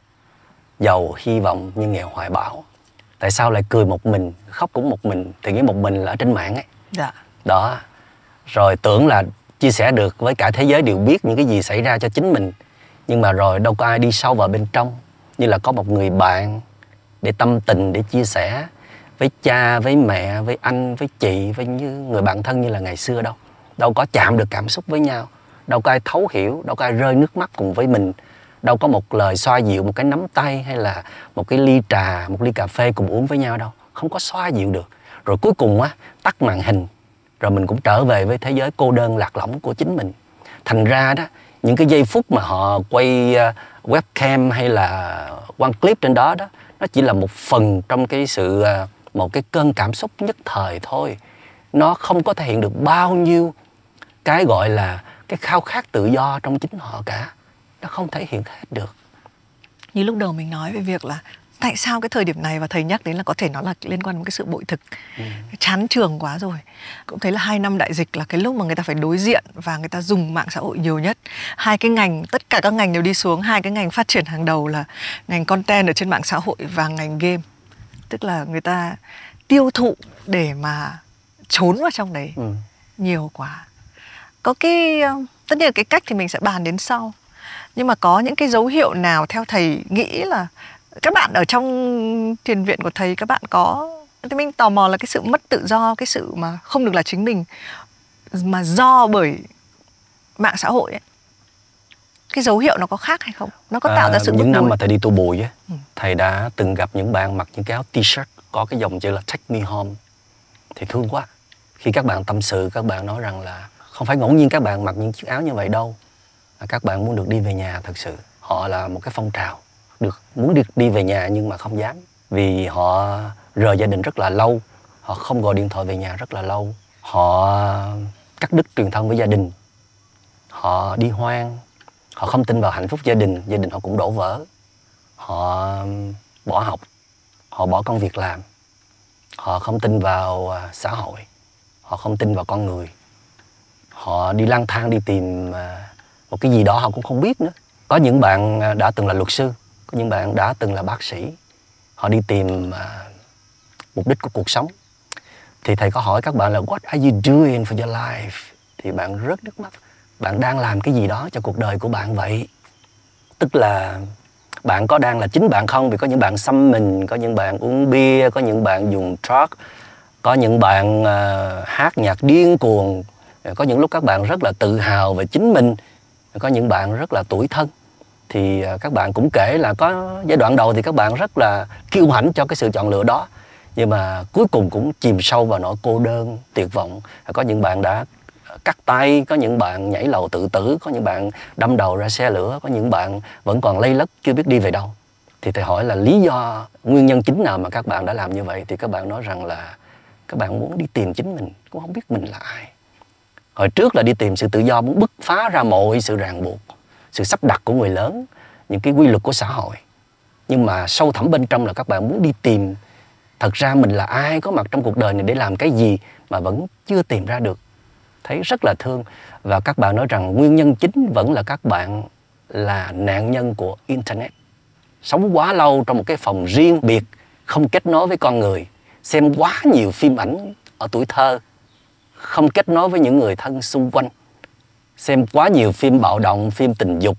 giàu hy vọng nhưng nghèo hoài bão. Tại sao lại cười một mình, khóc cũng một mình? Thì nghĩ một mình là ở trên mạng ấy. Dạ. Đó. Rồi tưởng là chia sẻ được với cả thế giới đều biết những cái gì xảy ra cho chính mình. Nhưng mà rồi đâu có ai đi sâu vào bên trong, như là có một người bạn để tâm tình, để chia sẻ với cha, với mẹ, với anh, với chị, với như người bạn thân như là ngày xưa đâu. Đâu có chạm được cảm xúc với nhau, đâu có ai thấu hiểu, đâu có ai rơi nước mắt cùng với mình, đâu có một lời xoa dịu, một cái nắm tay hay là một cái ly trà, một ly cà phê cùng uống với nhau đâu. Không có xoa dịu được. Rồi cuối cùng á, tắt màn hình, rồi mình cũng trở về với thế giới cô đơn lạc lõng của chính mình. Thành ra đó, những cái giây phút mà họ quay webcam hay là quăng clip trên đó đó, nó chỉ là một phần trong cái sự một cái cơn cảm xúc nhất thời thôi. Nó không có thể hiện được bao nhiêu cái gọi là cái khao khát tự do trong chính họ cả. Nó không thể hiện hết được. Như lúc đầu mình nói về việc là tại sao cái thời điểm này, và thầy nhắc đến là có thể nó là liên quan đến cái sự bội thực, ừ. chán trường quá rồi. Cũng thấy là hai năm đại dịch là cái lúc mà người ta phải đối diện và người ta dùng mạng xã hội nhiều nhất. Hai cái ngành, tất cả các ngành đều đi xuống. Hai cái ngành phát triển hàng đầu là ngành content ở trên mạng xã hội và ngành game. Tức là người ta tiêu thụ để mà trốn vào trong đấy ừ. nhiều quá. Có cái, tất nhiên là cái cách thì mình sẽ bàn đến sau. Nhưng mà có những cái dấu hiệu nào theo thầy nghĩ là các bạn ở trong thiền viện của thầy, các bạn có, thì mình tò mò là cái sự mất tự do, cái sự mà không được là chính mình mà do bởi mạng xã hội ấy, cái dấu hiệu nó có khác hay không? Nó có tạo à, ra sự những năm bùi? mà thầy đi tu bùi á, ừ. thầy đã từng gặp những bạn mặc những cái áo t-shirt có cái dòng chữ là Take Me Home. Thì thương quá. Khi các bạn tâm sự, các bạn nói rằng là không phải ngẫu nhiên các bạn mặc những chiếc áo như vậy đâu. Các bạn muốn được đi về nhà thật sự. Họ là một cái phong trào, được muốn được đi về nhà nhưng mà không dám. Vì họ rời gia đình rất là lâu, họ không gọi điện thoại về nhà rất là lâu, họ cắt đứt truyền thông với gia đình, họ đi hoang, họ không tin vào hạnh phúc gia đình, gia đình họ cũng đổ vỡ, họ bỏ học, họ bỏ công việc làm, Họ không tin vào xã hội, họ không tin vào con người. Họ đi lang thang đi tìm một cái gì đó họ cũng không biết nữa. Có những bạn đã từng là luật sư, có những bạn đã từng là bác sĩ. Họ đi tìm mục đích của cuộc sống. Thì thầy có hỏi các bạn là what are you doing for your life? Thì bạn rớt nước mắt. Bạn đang làm cái gì đó cho cuộc đời của bạn vậy? Tức là bạn có đang là chính bạn không? Vì có những bạn xăm mình, có những bạn uống bia, có những bạn dùng drug, có những bạn uh, hát nhạc điên cuồng, có những lúc các bạn rất là tự hào về chính mình, có những bạn rất là tủi thân. Thì uh, các bạn cũng kể là có giai đoạn đầu thì các bạn rất là kiêu hãnh cho cái sự chọn lựa đó, nhưng mà cuối cùng cũng chìm sâu vào nỗi cô đơn, tuyệt vọng. Có những bạn đã cắt tay, có những bạn nhảy lầu tự tử, có những bạn đâm đầu ra xe lửa, có những bạn vẫn còn lây lất chưa biết đi về đâu. Thì thầy hỏi là lý do, nguyên nhân chính nào mà các bạn đã làm như vậy? Thì các bạn nói rằng là các bạn muốn đi tìm chính mình, cũng không biết mình là ai. Hồi trước là đi tìm sự tự do, muốn bứt phá ra mọi sự ràng buộc, sự sắp đặt của người lớn, những cái quy luật của xã hội. Nhưng mà sâu thẳm bên trong là các bạn muốn đi tìm thật ra mình là ai, có mặt trong cuộc đời này để làm cái gì mà vẫn chưa tìm ra được. Thấy rất là thương. Và các bạn nói rằng nguyên nhân chính vẫn là các bạn là nạn nhân của Internet. Sống quá lâu trong một cái phòng riêng biệt, không kết nối với con người, xem quá nhiều phim ảnh ở tuổi thơ, không kết nối với những người thân xung quanh, xem quá nhiều phim bạo động, phim tình dục,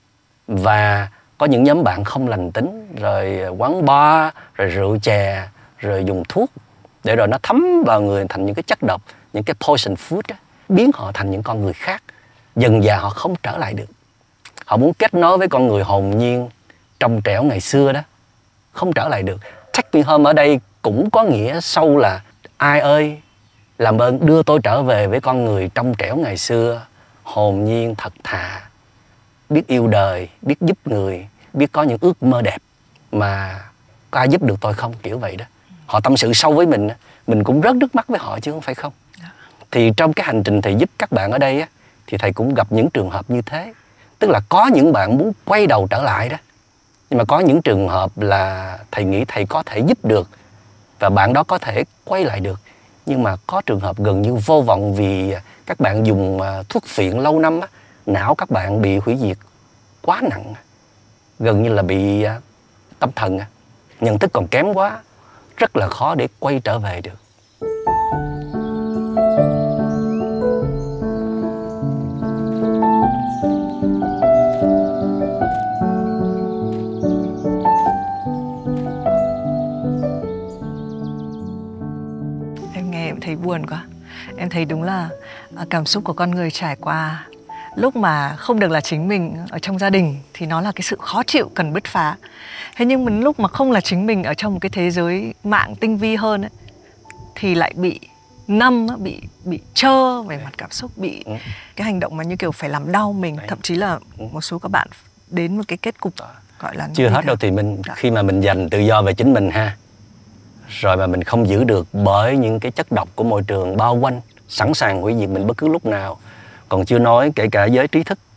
và có những nhóm bạn không lành tính, rồi quán bar, rồi rượu chè, rồi dùng thuốc, để rồi nó thấm vào người thành những cái chất độc, những cái poison food đó, biến họ thành những con người khác. Dần dà họ không trở lại được. Họ muốn kết nối với con người hồn nhiên, trong trẻo ngày xưa đó, không trở lại được. Take me home ở đây cũng có nghĩa sâu là ai ơi, làm ơn đưa tôi trở về với con người trong trẻo ngày xưa, hồn nhiên thật thà, biết yêu đời, biết giúp người, biết có những ước mơ đẹp mà có ai giúp được tôi không, kiểu vậy đó. Họ tâm sự sâu với mình, mình cũng rớt nước mắt với họ chứ không phải không. Thì trong cái hành trình thầy giúp các bạn ở đây á, thì thầy cũng gặp những trường hợp như thế. Tức là có những bạn muốn quay đầu trở lại đó, nhưng mà có những trường hợp là thầy nghĩ thầy có thể giúp được và bạn đó có thể quay lại được. Nhưng mà có trường hợp gần như vô vọng vì các bạn dùng thuốc phiện lâu năm á, não các bạn bị hủy diệt quá nặng, gần như là bị tâm thần, nhận thức còn kém quá, rất là khó để quay trở về được. Em nghe em thấy buồn quá. Em thấy đúng là cảm xúc của con người trải qua lúc mà không được là chính mình ở trong gia đình thì nó là cái sự khó chịu cần bứt phá. Thế nhưng mà lúc mà không là chính mình ở trong một cái thế giới mạng tinh vi hơn ấy, thì lại bị nâm, bị bị trơ về mặt cảm xúc, bị ừ. cái hành động mà như kiểu phải làm đau mình. Đấy. Thậm chí là một số các bạn đến một cái kết cục gọi là chưa hết đâu. Thì mình Đã. khi mà mình giành tự do về chính mình ha, rồi mà mình không giữ được bởi những cái chất độc của môi trường bao quanh, sẵn sàng hủy diệt mình bất cứ lúc nào. Còn chưa nói kể cả giới trí thức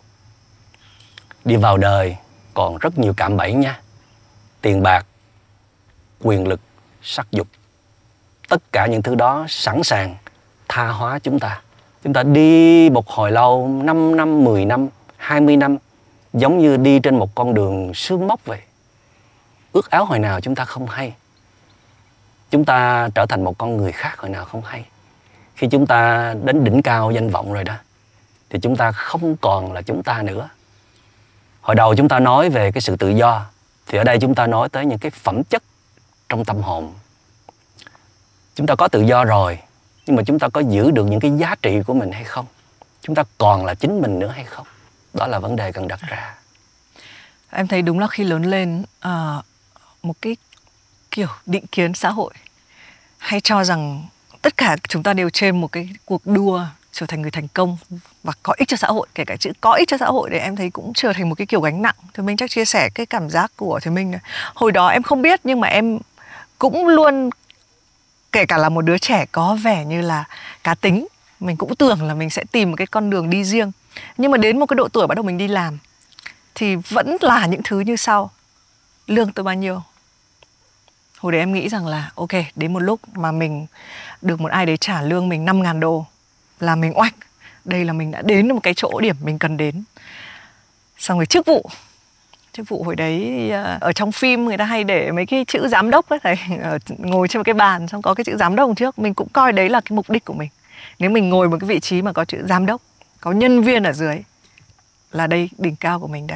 đi vào đời còn rất nhiều cạm bẫy nha. Tiền bạc, quyền lực, sắc dục, tất cả những thứ đó sẵn sàng tha hóa chúng ta. Chúng ta đi một hồi lâu, năm năm, mười năm, hai mươi năm, giống như đi trên một con đường sương mốc vậy. Ước áo hồi nào chúng ta không hay. Chúng ta trở thành một con người khác hồi nào không hay. Khi chúng ta đến đỉnh cao danh vọng rồi đó, thì chúng ta không còn là chúng ta nữa. Hồi đầu chúng ta nói về cái sự tự do, thì ở đây chúng ta nói tới những cái phẩm chất trong tâm hồn. Chúng ta có tự do rồi, nhưng mà chúng ta có giữ được những cái giá trị của mình hay không? Chúng ta còn là chính mình nữa hay không? Đó là vấn đề cần đặt ra. Em thấy đúng là khi lớn lên, uh, một cái kiểu định kiến xã hội hay cho rằng tất cả chúng ta đều trên một cái cuộc đua trở thành người thành công và có ích cho xã hội. Kể cả chữ có ích cho xã hội để em thấy cũng trở thành một cái kiểu gánh nặng. Thì mình chắc chia sẻ cái cảm giác của Thùy Minh này. Hồi đó em không biết, nhưng mà em cũng luôn, kể cả là một đứa trẻ có vẻ như là cá tính, mình cũng tưởng là mình sẽ tìm một cái con đường đi riêng. Nhưng mà đến một cái độ tuổi bắt đầu mình đi làm thì vẫn là những thứ như sau. Lương tôi bao nhiêu, Hồi đấy em nghĩ rằng là ok, đến một lúc mà mình được một ai đấy trả lương mình năm ngàn đô là mình oách. Đây là mình đã đến một cái chỗ điểm mình cần đến. Xong rồi chức vụ. Chức vụ hồi đấy ở trong phim người ta hay để mấy cái chữ giám đốc ấy, thầy ngồi trên một cái bàn xong có cái chữ giám đốc trước. Mình cũng coi đấy là cái mục đích của mình. Nếu mình ngồi một cái vị trí mà có chữ giám đốc, có nhân viên ở dưới, là đây đỉnh cao của mình đây.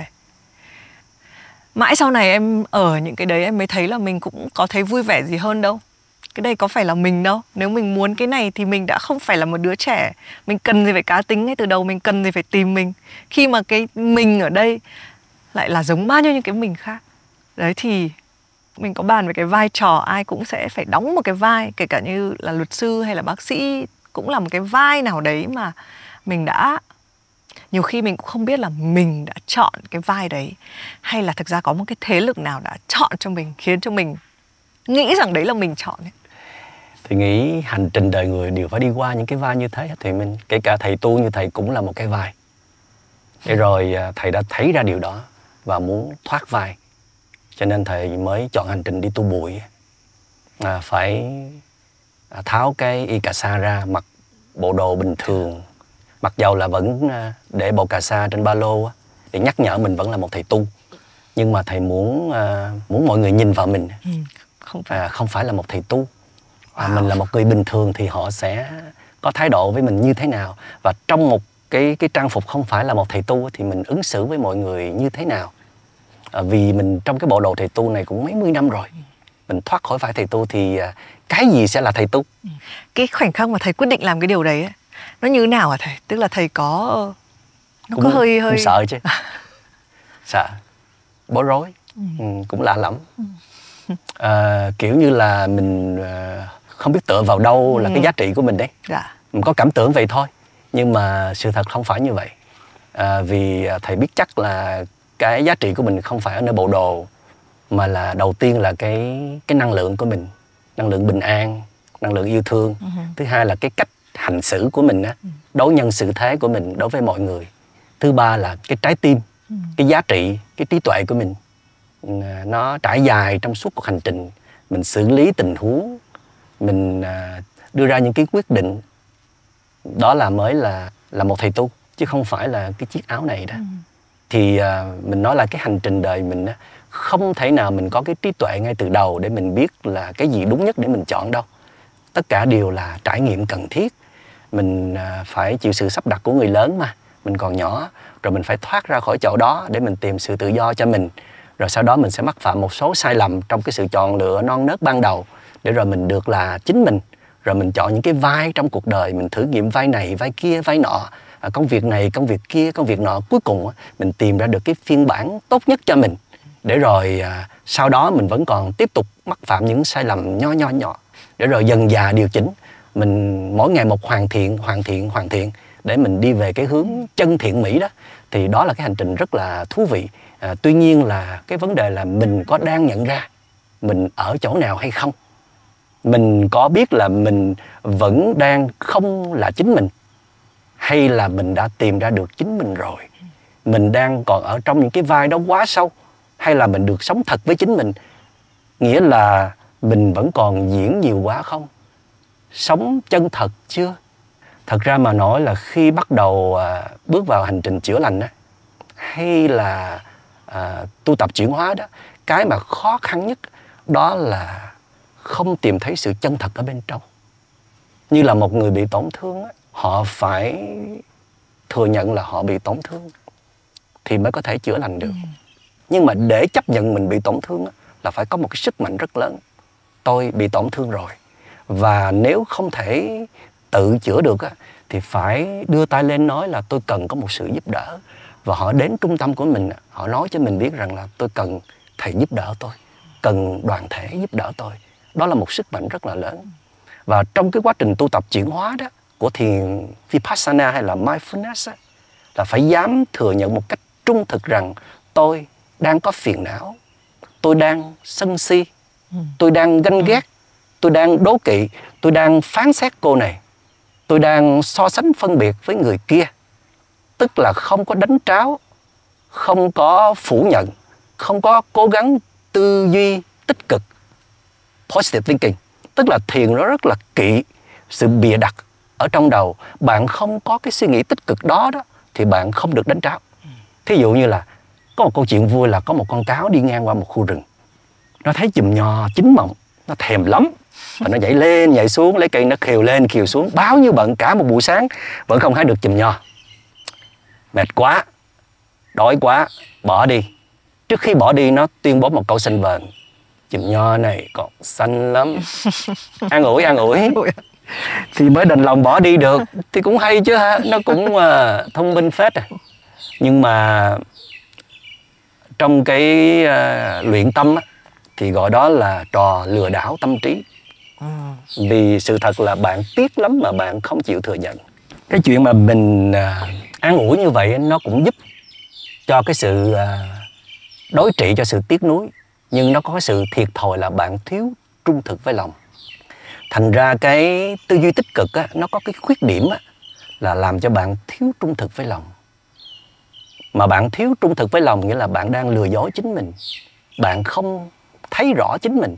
Mãi sau này em ở những cái đấy em mới thấy là mình cũng có thấy vui vẻ gì hơn đâu. Cái đây có phải là mình đâu. Nếu mình muốn cái này thì mình đã không phải là một đứa trẻ. Mình cần gì phải cá tính ngay từ đầu, mình cần gì phải tìm mình. Khi mà cái mình ở đây lại là giống bao nhiêu những cái mình khác. Đấy thì mình có bàn về cái vai trò ai cũng sẽ phải đóng một cái vai. Kể cả như là luật sư hay là bác sĩ cũng là một cái vai nào đấy mà mình đã... Nhiều khi mình cũng không biết là mình đã chọn cái vai đấy, hay là thực ra có một cái thế lực nào đã chọn cho mình, khiến cho mình nghĩ rằng đấy là mình chọn ấy. Thì nghĩ hành trình đời người đều phải đi qua những cái vai như thế. Thì mình, kể cả thầy tu như thầy cũng là một cái vai. Để rồi thầy đã thấy ra điều đó và muốn thoát vai, cho nên thầy mới chọn hành trình đi tu bụi. à, Phải tháo cái y cà sa ra, mặc bộ đồ bình thường, mặc dầu là vẫn để bộ cà sa trên ba lô để nhắc nhở mình vẫn là một thầy tu. Nhưng mà thầy muốn muốn mọi người nhìn vào mình, ừ, không, phải. À, không phải là một thầy tu. Wow. à, Mình là một người bình thường thì họ sẽ có thái độ với mình như thế nào. Và trong một cái, cái trang phục không phải là một thầy tu thì mình ứng xử với mọi người như thế nào. à, Vì mình trong cái bộ đồ thầy tu này cũng mấy mươi năm rồi, mình thoát khỏi phải thầy tu thì cái gì sẽ là thầy tu. Cái khoảnh khắc mà thầy quyết định làm cái điều đấy ấy, nó như thế nào hả thầy? Tức là thầy có... Nó cũng, có hơi... hơi... Cũng sợ chứ. Sợ, bối rối, ừ. Ừ, cũng lạ lắm. Ừ. à, Kiểu như là mình à, không biết tựa vào đâu ừ. là cái giá trị của mình đấy. Dạ. Mình có cảm tưởng vậy thôi. Nhưng mà sự thật không phải như vậy. à, Vì thầy biết chắc là cái giá trị của mình không phải ở nơi bộ đồ, mà là đầu tiên là cái, cái năng lượng của mình. Năng lượng bình an, năng lượng yêu thương. Ừ. Thứ hai là cái cách hành xử của mình á, đối nhân xử thế của mình đối với mọi người. Thứ ba là cái trái tim, ừ. cái giá trị, cái trí tuệ của mình. Nó trải dài trong suốt cuộc hành trình. Mình xử lý tình huống, mình đưa ra những cái quyết định. Đó là mới là, là một thầy tu, chứ không phải là cái chiếc áo này đó. Ừ. Thì mình nói là cái hành trình đời mình á, không thể nào mình có cái trí tuệ ngay từ đầu để mình biết là cái gì đúng nhất để mình chọn đâu. Tất cả đều là trải nghiệm cần thiết. Mình phải chịu sự sắp đặt của người lớn mà. Mình còn nhỏ, rồi mình phải thoát ra khỏi chỗ đó để mình tìm sự tự do cho mình. Rồi sau đó mình sẽ mắc phạm một số sai lầm trong cái sự chọn lựa non nớt ban đầu. Để rồi mình được là chính mình. Rồi mình chọn những cái vai trong cuộc đời. Mình thử nghiệm vai này, vai kia, vai nọ. Công việc này, công việc kia, công việc nọ. Cuối cùng mình tìm ra được cái phiên bản tốt nhất cho mình. Để rồi sau đó mình vẫn còn tiếp tục mắc phạm những sai lầm nho nho nhỏ. Để rồi dần dà điều chỉnh. Mình mỗi ngày một hoàn thiện, hoàn thiện, hoàn thiện. Để mình đi về cái hướng chân thiện mỹ đó. Thì đó là cái hành trình rất là thú vị. à, Tuy nhiên là cái vấn đề là mình có đang nhận ra mình ở chỗ nào hay không. Mình có biết là mình vẫn đang không là chính mình, hay là mình đã tìm ra được chính mình rồi. Mình đang còn ở trong những cái vai đó quá sâu, hay là mình được sống thật với chính mình. Nghĩa là mình vẫn còn diễn nhiều quá không? Sống chân thật chưa? Thật ra mà nói là khi bắt đầu à, bước vào hành trình chữa lành á, hay là à, tu tập chuyển hóa đó, cái mà khó khăn nhất đó là không tìm thấy sự chân thật ở bên trong. Như là một người bị tổn thương á, họ phải thừa nhận là họ bị tổn thương thì mới có thể chữa lành được. Ừ. Nhưng mà để chấp nhận mình bị tổn thương á, là phải có một cái sức mạnh rất lớn. Tôi bị tổn thương rồi, và nếu không thể tự chữa được á, thì phải đưa tay lên nói là tôi cần có một sự giúp đỡ. Và họ đến trung tâm của mình, họ nói cho mình biết rằng là tôi cần thầy giúp đỡ tôi, cần đoàn thể giúp đỡ tôi. Đó là một sức mạnh rất là lớn. Và trong cái quá trình tu tập chuyển hóa đó của thiền Vipassana hay là Mindfulness á, là phải dám thừa nhận một cách trung thực rằng tôi đang có phiền não, tôi đang sân si, tôi đang ganh ghét, tôi đang đố kỵ, tôi đang phán xét cô này, tôi đang so sánh phân biệt với người kia. Tức là không có đánh tráo, không có phủ nhận, không có cố gắng tư duy tích cực, positive thinking, tức là thiền nó rất là kỵ sự bịa đặt ở trong đầu. Bạn không có cái suy nghĩ tích cực đó đó thì bạn không được đánh tráo. Thí dụ như là có một câu chuyện vui là có một con cáo đi ngang qua một khu rừng, nó thấy chùm nho chín mọng, nó thèm lắm và nó nhảy lên nhảy xuống, lấy cây nó khều lên khều xuống, bao nhiêu bận cả một buổi sáng vẫn không hái được chùm nho. Mệt quá, đói quá, bỏ đi. Trước khi bỏ đi nó tuyên bố một câu xanh vờn: chùm nho này còn xanh lắm. An ủi an ủi thì mới đành lòng bỏ đi được. Thì cũng hay chứ ha, nó cũng uh, thông minh phết à. Nhưng mà trong cái uh, luyện tâm á, thì gọi đó là trò lừa đảo tâm trí. Vì sự thật là bạn tiếc lắm mà bạn không chịu thừa nhận. Cái chuyện mà mình uh, an ủi như vậy nó cũng giúp cho cái sự uh, đối trị cho sự tiếc nuối. Nhưng nó có cái sự thiệt thòi là bạn thiếu trung thực với lòng. Thành ra cái tư duy tích cực á, nó có cái khuyết điểm á, là làm cho bạn thiếu trung thực với lòng. Mà bạn thiếu trung thực với lòng nghĩa là bạn đang lừa dối chính mình. Bạn không thấy rõ chính mình,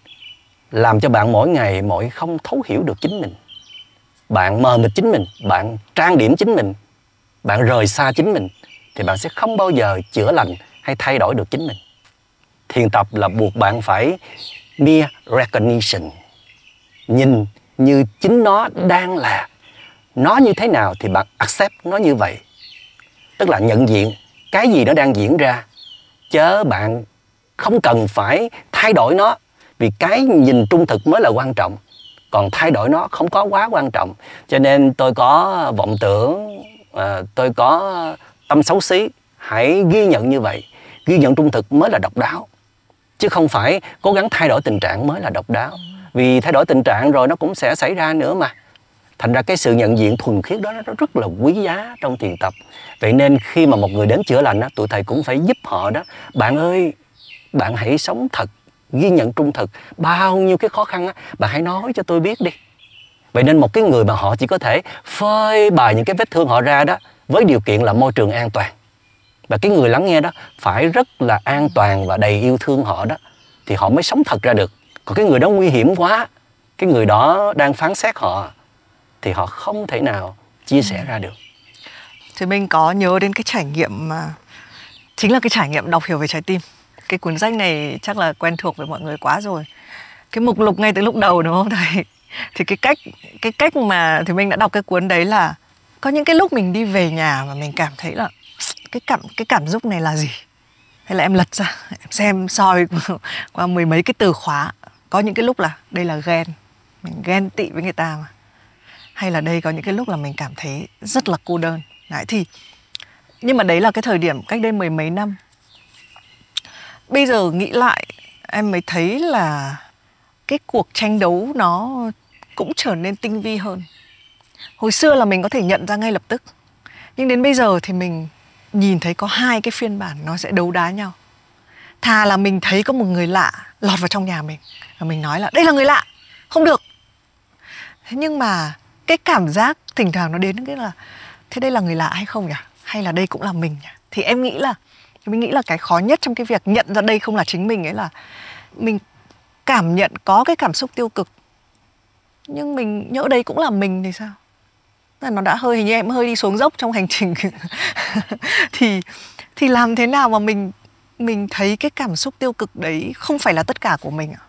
làm cho bạn mỗi ngày mỗi không thấu hiểu được chính mình. Bạn mờ mịt chính mình, bạn trang điểm chính mình, bạn rời xa chính mình, thì bạn sẽ không bao giờ chữa lành hay thay đổi được chính mình. Thiền tập là buộc bạn phải mere recognition, nhìn như chính nó đang là. Nó như thế nào thì bạn accept nó như vậy. Tức là nhận diện cái gì nó đang diễn ra, chớ bạn không cần phải thay đổi nó. Vì cái nhìn trung thực mới là quan trọng, còn thay đổi nó không có quá quan trọng. Cho nên tôi có vọng tưởng, à, tôi có tâm xấu xí, hãy ghi nhận như vậy. Ghi nhận trung thực mới là độc đáo, chứ không phải cố gắng thay đổi tình trạng mới là độc đáo. Vì thay đổi tình trạng rồi nó cũng sẽ xảy ra nữa mà. Thành ra cái sự nhận diện thuần khiết đó nó rất là quý giá trong thiền tập. Vậy nên khi mà một người đến chữa lành đó, tụi thầy cũng phải giúp họ đó. Bạn ơi, bạn hãy sống thật, ghi nhận trung thực. Bao nhiêu cái khó khăn á, bạn hãy nói cho tôi biết đi. Vậy nên một cái người mà họ chỉ có thể phơi bày những cái vết thương họ ra đó, với điều kiện là môi trường an toàn. Và cái người lắng nghe đó phải rất là an toàn và đầy yêu thương họ đó, thì họ mới sống thật ra được. Còn cái người đó nguy hiểm quá, cái người đó đang phán xét họ, thì họ không thể nào chia sẻ ra được. Thì mình có nhớ đến cái trải nghiệm mà chính là cái trải nghiệm đọc hiểu về trái tim. Cái cuốn sách này chắc là quen thuộc với mọi người quá rồi. Cái mục lục ngay từ lúc đầu đúng không thầy? Thì cái cách cái cách mà thì mình đã đọc cái cuốn đấy là có những cái lúc mình đi về nhà mà mình cảm thấy là cái cảm cái cảm xúc này là gì? Hay là em lật ra, em xem soi qua mười mấy cái từ khóa. Có những cái lúc là đây là ghen, mình ghen tị với người ta mà. Hay là đây có những cái lúc là mình cảm thấy rất là cô đơn. Đấy thì nhưng mà đấy là cái thời điểm cách đây mười mấy năm. Bây giờ nghĩ lại em mới thấy là cái cuộc tranh đấu nó cũng trở nên tinh vi hơn. Hồi xưa là mình có thể nhận ra ngay lập tức, nhưng đến bây giờ thì mình nhìn thấy có hai cái phiên bản nó sẽ đấu đá nhau. Thà là mình thấy có một người lạ lọt vào trong nhà mình và mình nói là đây là người lạ, không được. Thế nhưng mà cái cảm giác thỉnh thoảng nó đến cái là thế đây là người lạ hay không nhỉ? Hay là đây cũng là mình nhỉ? Thì em nghĩ là mình nghĩ là cái khó nhất trong cái việc nhận ra đây không là chính mình ấy là mình cảm nhận có cái cảm xúc tiêu cực, nhưng mình nhỡ đây cũng là mình thì sao? Là nó đã hơi, hình như em hơi đi xuống dốc trong hành trình thì thì làm thế nào mà mình mình thấy cái cảm xúc tiêu cực đấy không phải là tất cả của mình ạ?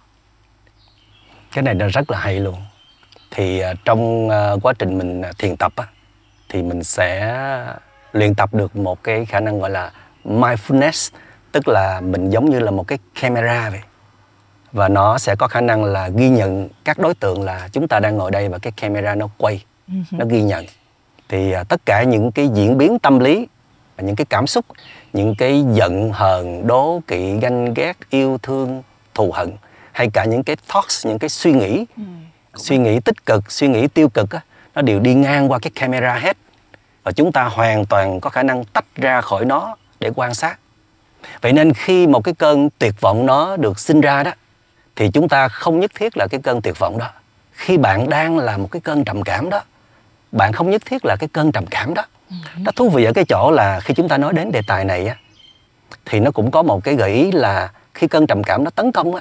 Cái này nó rất là hay luôn. Thì uh, trong uh, quá trình mình thiền tập á, thì mình sẽ luyện tập được một cái khả năng gọi là mindfulness, tức là mình giống như là một cái camera vậy. Và nó sẽ có khả năng là ghi nhận các đối tượng là chúng ta đang ngồi đây và cái camera nó quay, uh-huh. nó ghi nhận. Thì uh, tất cả những cái diễn biến tâm lý, những cái cảm xúc, những cái giận hờn, đố kỵ, ganh ghét, yêu thương, thù hận, hay cả những cái thoughts, những cái suy nghĩ, uh-huh. suy nghĩ tích cực, suy nghĩ tiêu cực á, nó đều đi ngang qua cái camera hết. Và chúng ta hoàn toàn có khả năng tách ra khỏi nó để quan sát. Vậy nên khi một cái cơn tuyệt vọng nó được sinh ra đó, thì chúng ta không nhất thiết là cái cơn tuyệt vọng đó. Khi bạn đang là một cái cơn trầm cảm đó, bạn không nhất thiết là cái cơn trầm cảm đó. Nó thú vị ở cái chỗ là khi chúng ta nói đến đề tài này á, thì nó cũng có một cái gợi ý là khi cơn trầm cảm nó tấn công á,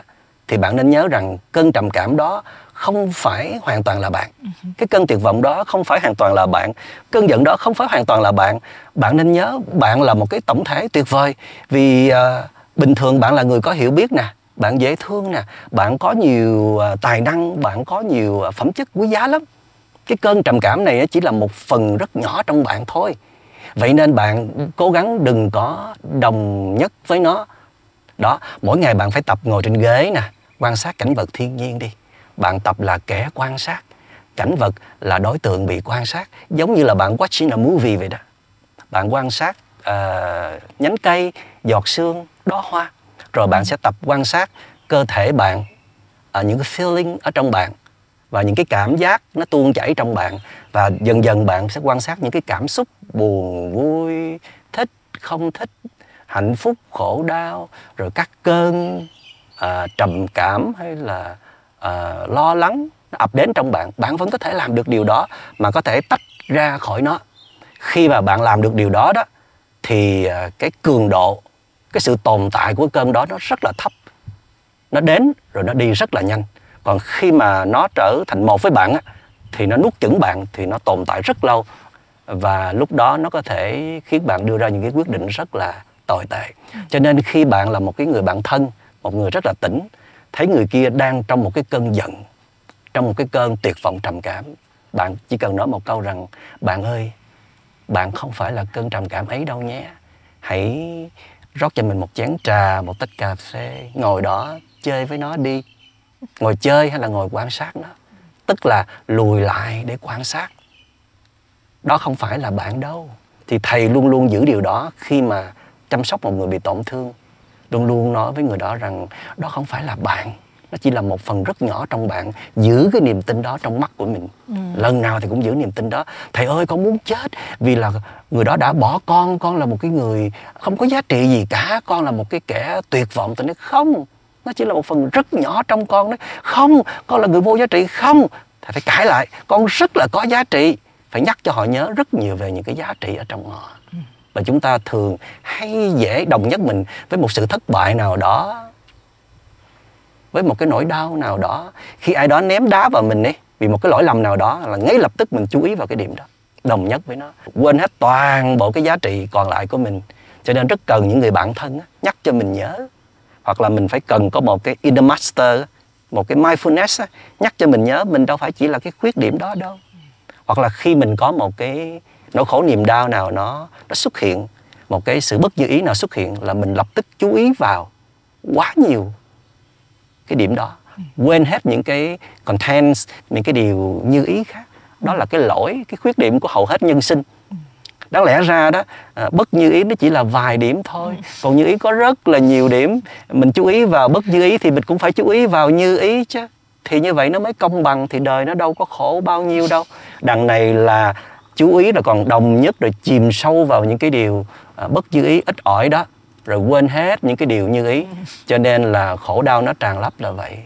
thì bạn nên nhớ rằng cơn trầm cảm đó không phải hoàn toàn là bạn. Cái cơn tuyệt vọng đó không phải hoàn toàn là bạn. Cơn giận đó không phải hoàn toàn là bạn. Bạn nên nhớ bạn là một cái tổng thể tuyệt vời. Vì uh, bình thường bạn là người có hiểu biết nè, bạn dễ thương nè, bạn có nhiều uh, tài năng, bạn có nhiều uh, phẩm chất quý giá lắm. Cái cơn trầm cảm này chỉ là một phần rất nhỏ trong bạn thôi. Vậy nên bạn cố gắng đừng có đồng nhất với nó. Đó, mỗi ngày bạn phải tập ngồi trên ghế nè, quan sát cảnh vật thiên nhiên đi. Bạn tập là kẻ quan sát, cảnh vật là đối tượng bị quan sát. Giống như là bạn watching a movie vậy đó. Bạn quan sát uh, nhánh cây, giọt sương, đóa hoa. Rồi bạn sẽ tập quan sát cơ thể bạn, uh, những cái feeling ở trong bạn và những cái cảm giác nó tuôn chảy trong bạn. Và dần dần bạn sẽ quan sát những cái cảm xúc buồn, vui, thích, không thích, hạnh phúc, khổ đau, rồi các cơn à, trầm cảm hay là à, lo lắng nó ập đến trong bạn. Bạn vẫn có thể làm được điều đó mà có thể tách ra khỏi nó. Khi mà bạn làm được điều đó đó thì à, cái cường độ, cái sự tồn tại của cơn đó nó rất là thấp. Nó đến rồi nó đi rất là nhanh. Còn khi mà nó trở thành một với bạn á, thì nó nuốt chửng bạn, thì nó tồn tại rất lâu. Và lúc đó nó có thể khiến bạn đưa ra những cái quyết định rất là tồi tệ. Cho nên khi bạn là một cái người bạn thân, một người rất là tỉnh, thấy người kia đang trong một cái cơn giận, trong một cái cơn tuyệt vọng trầm cảm, bạn chỉ cần nói một câu rằng: bạn ơi, bạn không phải là cơn trầm cảm ấy đâu nhé. Hãy rót cho mình một chén trà, một tách cà phê, ngồi đó chơi với nó đi. Ngồi chơi hay là ngồi quan sát nó, tức là lùi lại để quan sát. Đó không phải là bạn đâu. Thì thầy luôn luôn giữ điều đó khi mà chăm sóc một người bị tổn thương. Luôn luôn nói với người đó rằng đó không phải là bạn, nó chỉ là một phần rất nhỏ trong bạn. Giữ cái niềm tin đó trong mắt của mình. ừ. Lần nào thì cũng giữ niềm tin đó. Thầy ơi, con muốn chết vì là người đó đã bỏ con. Con là một cái người không có giá trị gì cả. Con là một cái kẻ tuyệt vọng. Tôi nói không, nó chỉ là một phần rất nhỏ trong con đấy. Không, con là người vô giá trị. Không, thầy phải cãi lại, con rất là có giá trị. Phải nhắc cho họ nhớ rất nhiều về những cái giá trị ở trong họ. ừ. Và chúng ta thường hay dễ đồng nhất mình với một sự thất bại nào đó, với một cái nỗi đau nào đó. Khi ai đó ném đá vào mình ấy, vì một cái lỗi lầm nào đó, là ngay lập tức mình chú ý vào cái điểm đó, đồng nhất với nó, quên hết toàn bộ cái giá trị còn lại của mình. Cho nên rất cần những người bạn thân nhắc cho mình nhớ. Hoặc là mình phải cần có một cái inner master, một cái mindfulness nhắc cho mình nhớ mình đâu phải chỉ là cái khuyết điểm đó đâu. Hoặc là khi mình có một cái nỗi khổ niềm đau nào nó, nó xuất hiện, một cái sự bất như ý nào xuất hiện, là mình lập tức chú ý vào quá nhiều cái điểm đó, quên hết những cái contents, những cái điều như ý khác. Đó là cái lỗi, cái khuyết điểm của hầu hết nhân sinh. Đáng lẽ ra đó, bất như ý nó chỉ là vài điểm thôi. Còn như ý có rất là nhiều điểm. Mình chú ý vào bất như ý thì mình cũng phải chú ý vào như ý chứ. Thì như vậy nó mới công bằng, thì đời nó đâu có khổ bao nhiêu đâu. Đằng này là chú ý rồi còn đồng nhất, rồi chìm sâu vào những cái điều à, bất như ý, ít ỏi đó, rồi quên hết những cái điều như ý. Cho nên là khổ đau nó tràn lấp là vậy.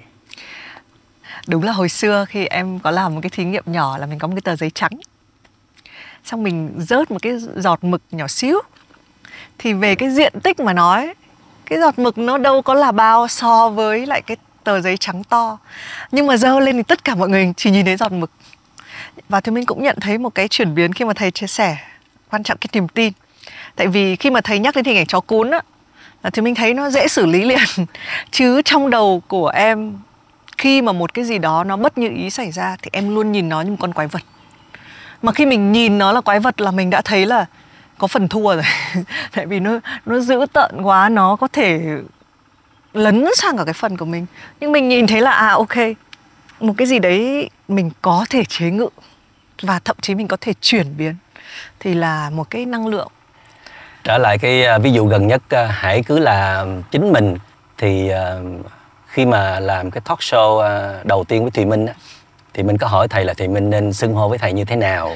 Đúng là hồi xưa khi em có làm một cái thí nghiệm nhỏ là mình có một cái tờ giấy trắng, xong mình rớt một cái giọt mực nhỏ xíu. Thì về cái diện tích mà nói, cái giọt mực nó đâu có là bao so với lại cái tờ giấy trắng to. Nhưng mà dơ lên thì tất cả mọi người chỉ nhìn thấy giọt mực. Và thì mình cũng nhận thấy một cái chuyển biến khi mà thầy chia sẻ quan trọng cái niềm tin. Tại vì khi mà thầy nhắc đến hình ảnh chó cún á, thì mình thấy nó dễ xử lý liền. Chứ trong đầu của em, khi mà một cái gì đó nó bất như ý xảy ra thì em luôn nhìn nó như một con quái vật. Mà khi mình nhìn nó là quái vật là mình đã thấy là có phần thua rồi. Tại vì nó, nó dữ tợn quá, nó có thể lấn sang cả cái phần của mình. Nhưng mình nhìn thấy là à ok, một cái gì đấy mình có thể chế ngự, và thậm chí mình có thể chuyển biến, thì là một cái năng lượng. Trở lại cái ví dụ gần nhất, hãy cứ là chính mình. Thì khi mà làm cái talk show đầu tiên với Thùy Minh á, thì mình có hỏi thầy là Thùy Minh nên xưng hô với thầy như thế nào.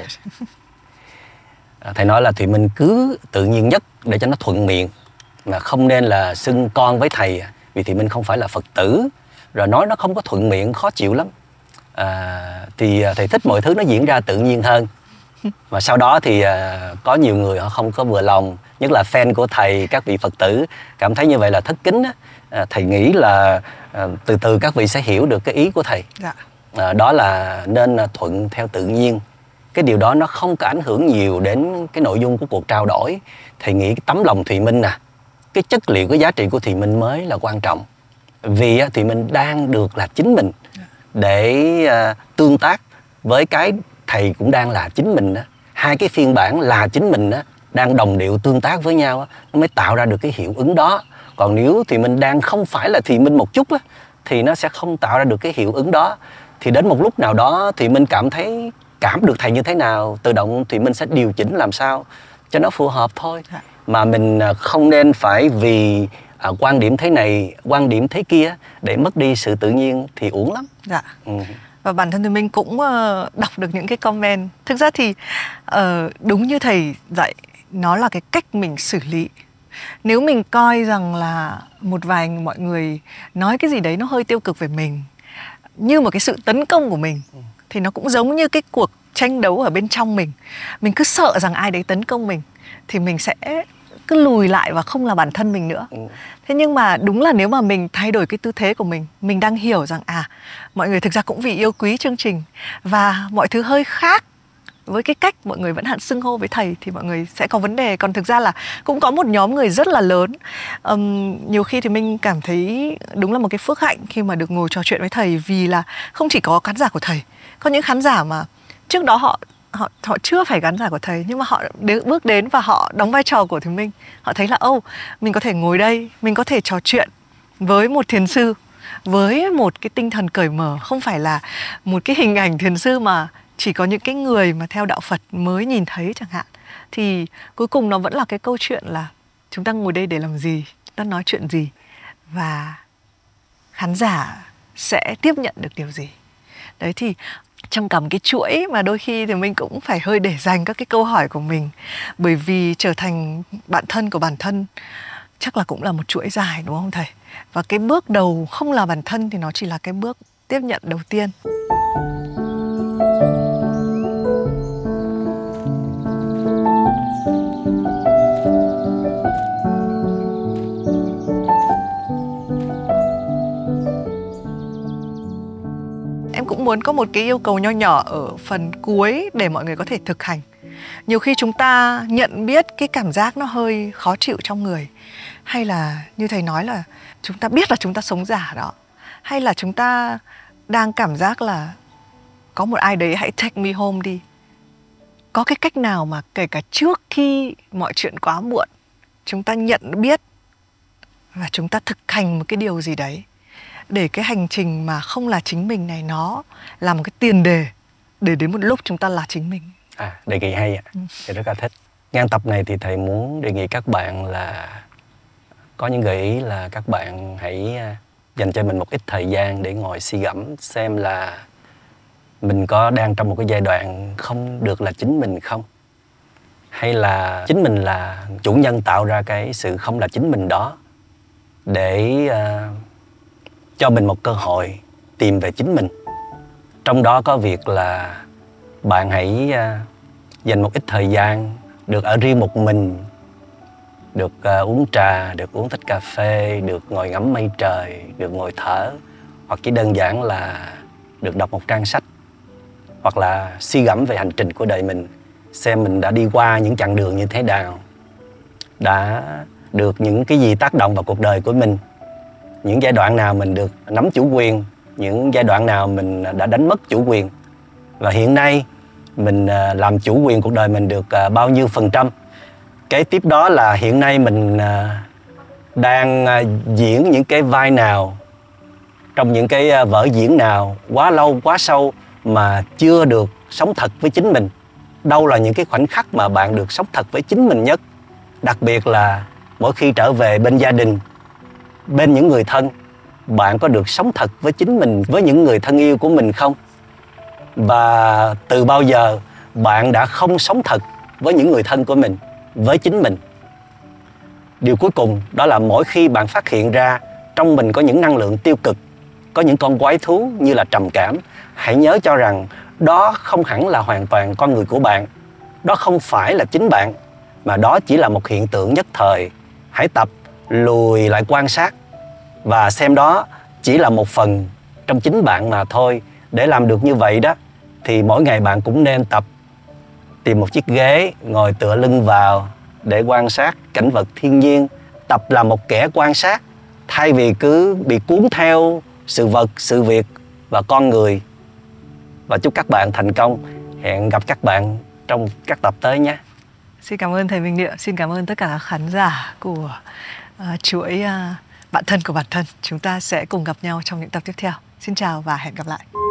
Thầy nói là Thùy Minh cứ tự nhiên nhất để cho nó thuận miệng, mà không nên là xưng con với thầy, vì Thùy Minh không phải là Phật tử, rồi nói nó không có thuận miệng, khó chịu lắm. À, thì thầy thích mọi thứ nó diễn ra tự nhiên hơn. Mà sau đó thì à, có nhiều người họ không có vừa lòng, nhất là fan của thầy, các vị Phật tử cảm thấy như vậy là thất kính á. À, thầy nghĩ là à, từ từ các vị sẽ hiểu được cái ý của thầy. Dạ. À, đó là nên à, thuận theo tự nhiên. Cái điều đó nó không có ảnh hưởng nhiều đến cái nội dung của cuộc trao đổi. Thầy nghĩ cái tấm lòng Thùy Minh nè, cái chất liệu, cái giá trị của Thùy Minh mới là quan trọng. Vì á, Thùy Minh đang được là chính mình để à, tương tác với cái thầy cũng đang là chính mình á. Hai cái phiên bản là chính mình á, đang đồng điệu tương tác với nhau á, nó mới tạo ra được cái hiệu ứng đó. Còn nếu Thùy Minh đang không phải là Thùy Minh một chút á, thì nó sẽ không tạo ra được cái hiệu ứng đó. Thì đến một lúc nào đó Thùy Minh cảm thấy cảm được thầy như thế nào, tự động Thùy Minh sẽ điều chỉnh làm sao cho nó phù hợp thôi. Mà mình không nên phải vì à, quan điểm thế này, quan điểm thế kia để mất đi sự tự nhiên thì uổng lắm. Dạ. Ừ. Và bản thân thì mình cũng uh, đọc được những cái comment. Thực ra thì uh, đúng như thầy dạy, nó là cái cách mình xử lý. Nếu mình coi rằng là một vài mọi người nói cái gì đấy nó hơi tiêu cực về mình, như một cái sự tấn công của mình, thì nó cũng giống như cái cuộc tranh đấu ở bên trong mình. Mình cứ sợ rằng ai đấy tấn công mình thì mình sẽ cứ lùi lại và không là bản thân mình nữa. Ừ. Thế nhưng mà đúng là nếu mà mình thay đổi cái tư thế của mình, mình đang hiểu rằng à, mọi người thực ra cũng vì yêu quý chương trình và mọi thứ hơi khác với cái cách mọi người vẫn hạn xưng hô với thầy thì mọi người sẽ có vấn đề. Còn thực ra là cũng có một nhóm người rất là lớn. um, Nhiều khi thì mình cảm thấy đúng là một cái phước hạnh khi mà được ngồi trò chuyện với thầy, vì là không chỉ có khán giả của thầy, có những khán giả mà trước đó họ Họ, họ chưa phải khán giả của thầy, nhưng mà họ đến, bước đến và họ đóng vai trò của Thùy Minh. Họ thấy là ô, mình có thể ngồi đây, mình có thể trò chuyện với một thiền sư với một cái tinh thần cởi mở, không phải là một cái hình ảnh thiền sư mà chỉ có những cái người mà theo đạo Phật mới nhìn thấy chẳng hạn. Thì cuối cùng nó vẫn là cái câu chuyện là chúng ta ngồi đây để làm gì, chúng ta nói chuyện gì, và khán giả sẽ tiếp nhận được điều gì. Đấy, thì trong cả một cái chuỗi mà đôi khi thì mình cũng phải hơi để dành các cái câu hỏi của mình, bởi vì trở thành bạn thân của bản thân chắc là cũng là một chuỗi dài, đúng không thầy? Và cái bước đầu không là bản thân thì nó chỉ là cái bước tiếp nhận đầu tiên. Cũng muốn có một cái yêu cầu nho nhỏ ở phần cuối để mọi người có thể thực hành. Nhiều khi chúng ta nhận biết cái cảm giác nó hơi khó chịu trong người, hay là như thầy nói là chúng ta biết là chúng ta sống giả đó, hay là chúng ta đang cảm giác là có một ai đấy hãy take me home đi. Có cái cách nào mà kể cả trước khi mọi chuyện quá muộn, chúng ta nhận biết và chúng ta thực hành một cái điều gì đấy, để cái hành trình mà không là chính mình này nó là một cái tiền đề để đến một lúc chúng ta là chính mình. À, đề nghị hay ạ. Ừ. Thầy rất là thích. Ngang tập này thì thầy muốn đề nghị các bạn là có những gợi ý là các bạn hãy dành cho mình một ít thời gian để ngồi suy gẫm xem là mình có đang trong một cái giai đoạn không được là chính mình không? Hay là chính mình là chủ nhân tạo ra cái sự không là chính mình đó, để uh, cho mình một cơ hội tìm về chính mình. Trong đó có việc là bạn hãy uh, dành một ít thời gian được ở riêng một mình, được uh, uống trà, được uống tách cà phê, được ngồi ngắm mây trời, được ngồi thở, hoặc chỉ đơn giản là được đọc một trang sách, hoặc là suy gẫm về hành trình của đời mình, xem mình đã đi qua những chặng đường như thế nào, đã được những cái gì tác động vào cuộc đời của mình, những giai đoạn nào mình được nắm chủ quyền, những giai đoạn nào mình đã đánh mất chủ quyền, và hiện nay mình làm chủ quyền cuộc đời mình được bao nhiêu phần trăm. Kế tiếp đó là hiện nay mình đang diễn những cái vai nào, trong những cái vở diễn nào quá lâu, quá sâu mà chưa được sống thật với chính mình. Đâu là những cái khoảnh khắc mà bạn được sống thật với chính mình nhất? Đặc biệt là mỗi khi trở về bên gia đình, bên những người thân, bạn có được sống thật với chính mình, với những người thân yêu của mình không? Và từ bao giờ bạn đã không sống thật với những người thân của mình, với chính mình? Điều cuối cùng đó là mỗi khi bạn phát hiện ra trong mình có những năng lượng tiêu cực, có những con quái thú như là trầm cảm, hãy nhớ cho rằng đó không hẳn là hoàn toàn con người của bạn. đó không phải là chính bạn, mà đó chỉ là một hiện tượng nhất thời. Hãy tập lùi lại quan sát và xem đó chỉ là một phần trong chính bạn mà thôi. Để làm được như vậy đó thì mỗi ngày bạn cũng nên tập tìm một chiếc ghế, ngồi tựa lưng vào để quan sát cảnh vật thiên nhiên. Tập là một kẻ quan sát thay vì cứ bị cuốn theo sự vật, sự việc và con người. Và chúc các bạn thành công. Hẹn gặp các bạn trong các tập tới nhé. Xin cảm ơn thầy Minh Niệm, xin cảm ơn tất cả các khán giả của uh, chuỗi uh, Bạn thân của bản thân. Chúng ta sẽ cùng gặp nhau trong những tập tiếp theo. Xin chào và hẹn gặp lại.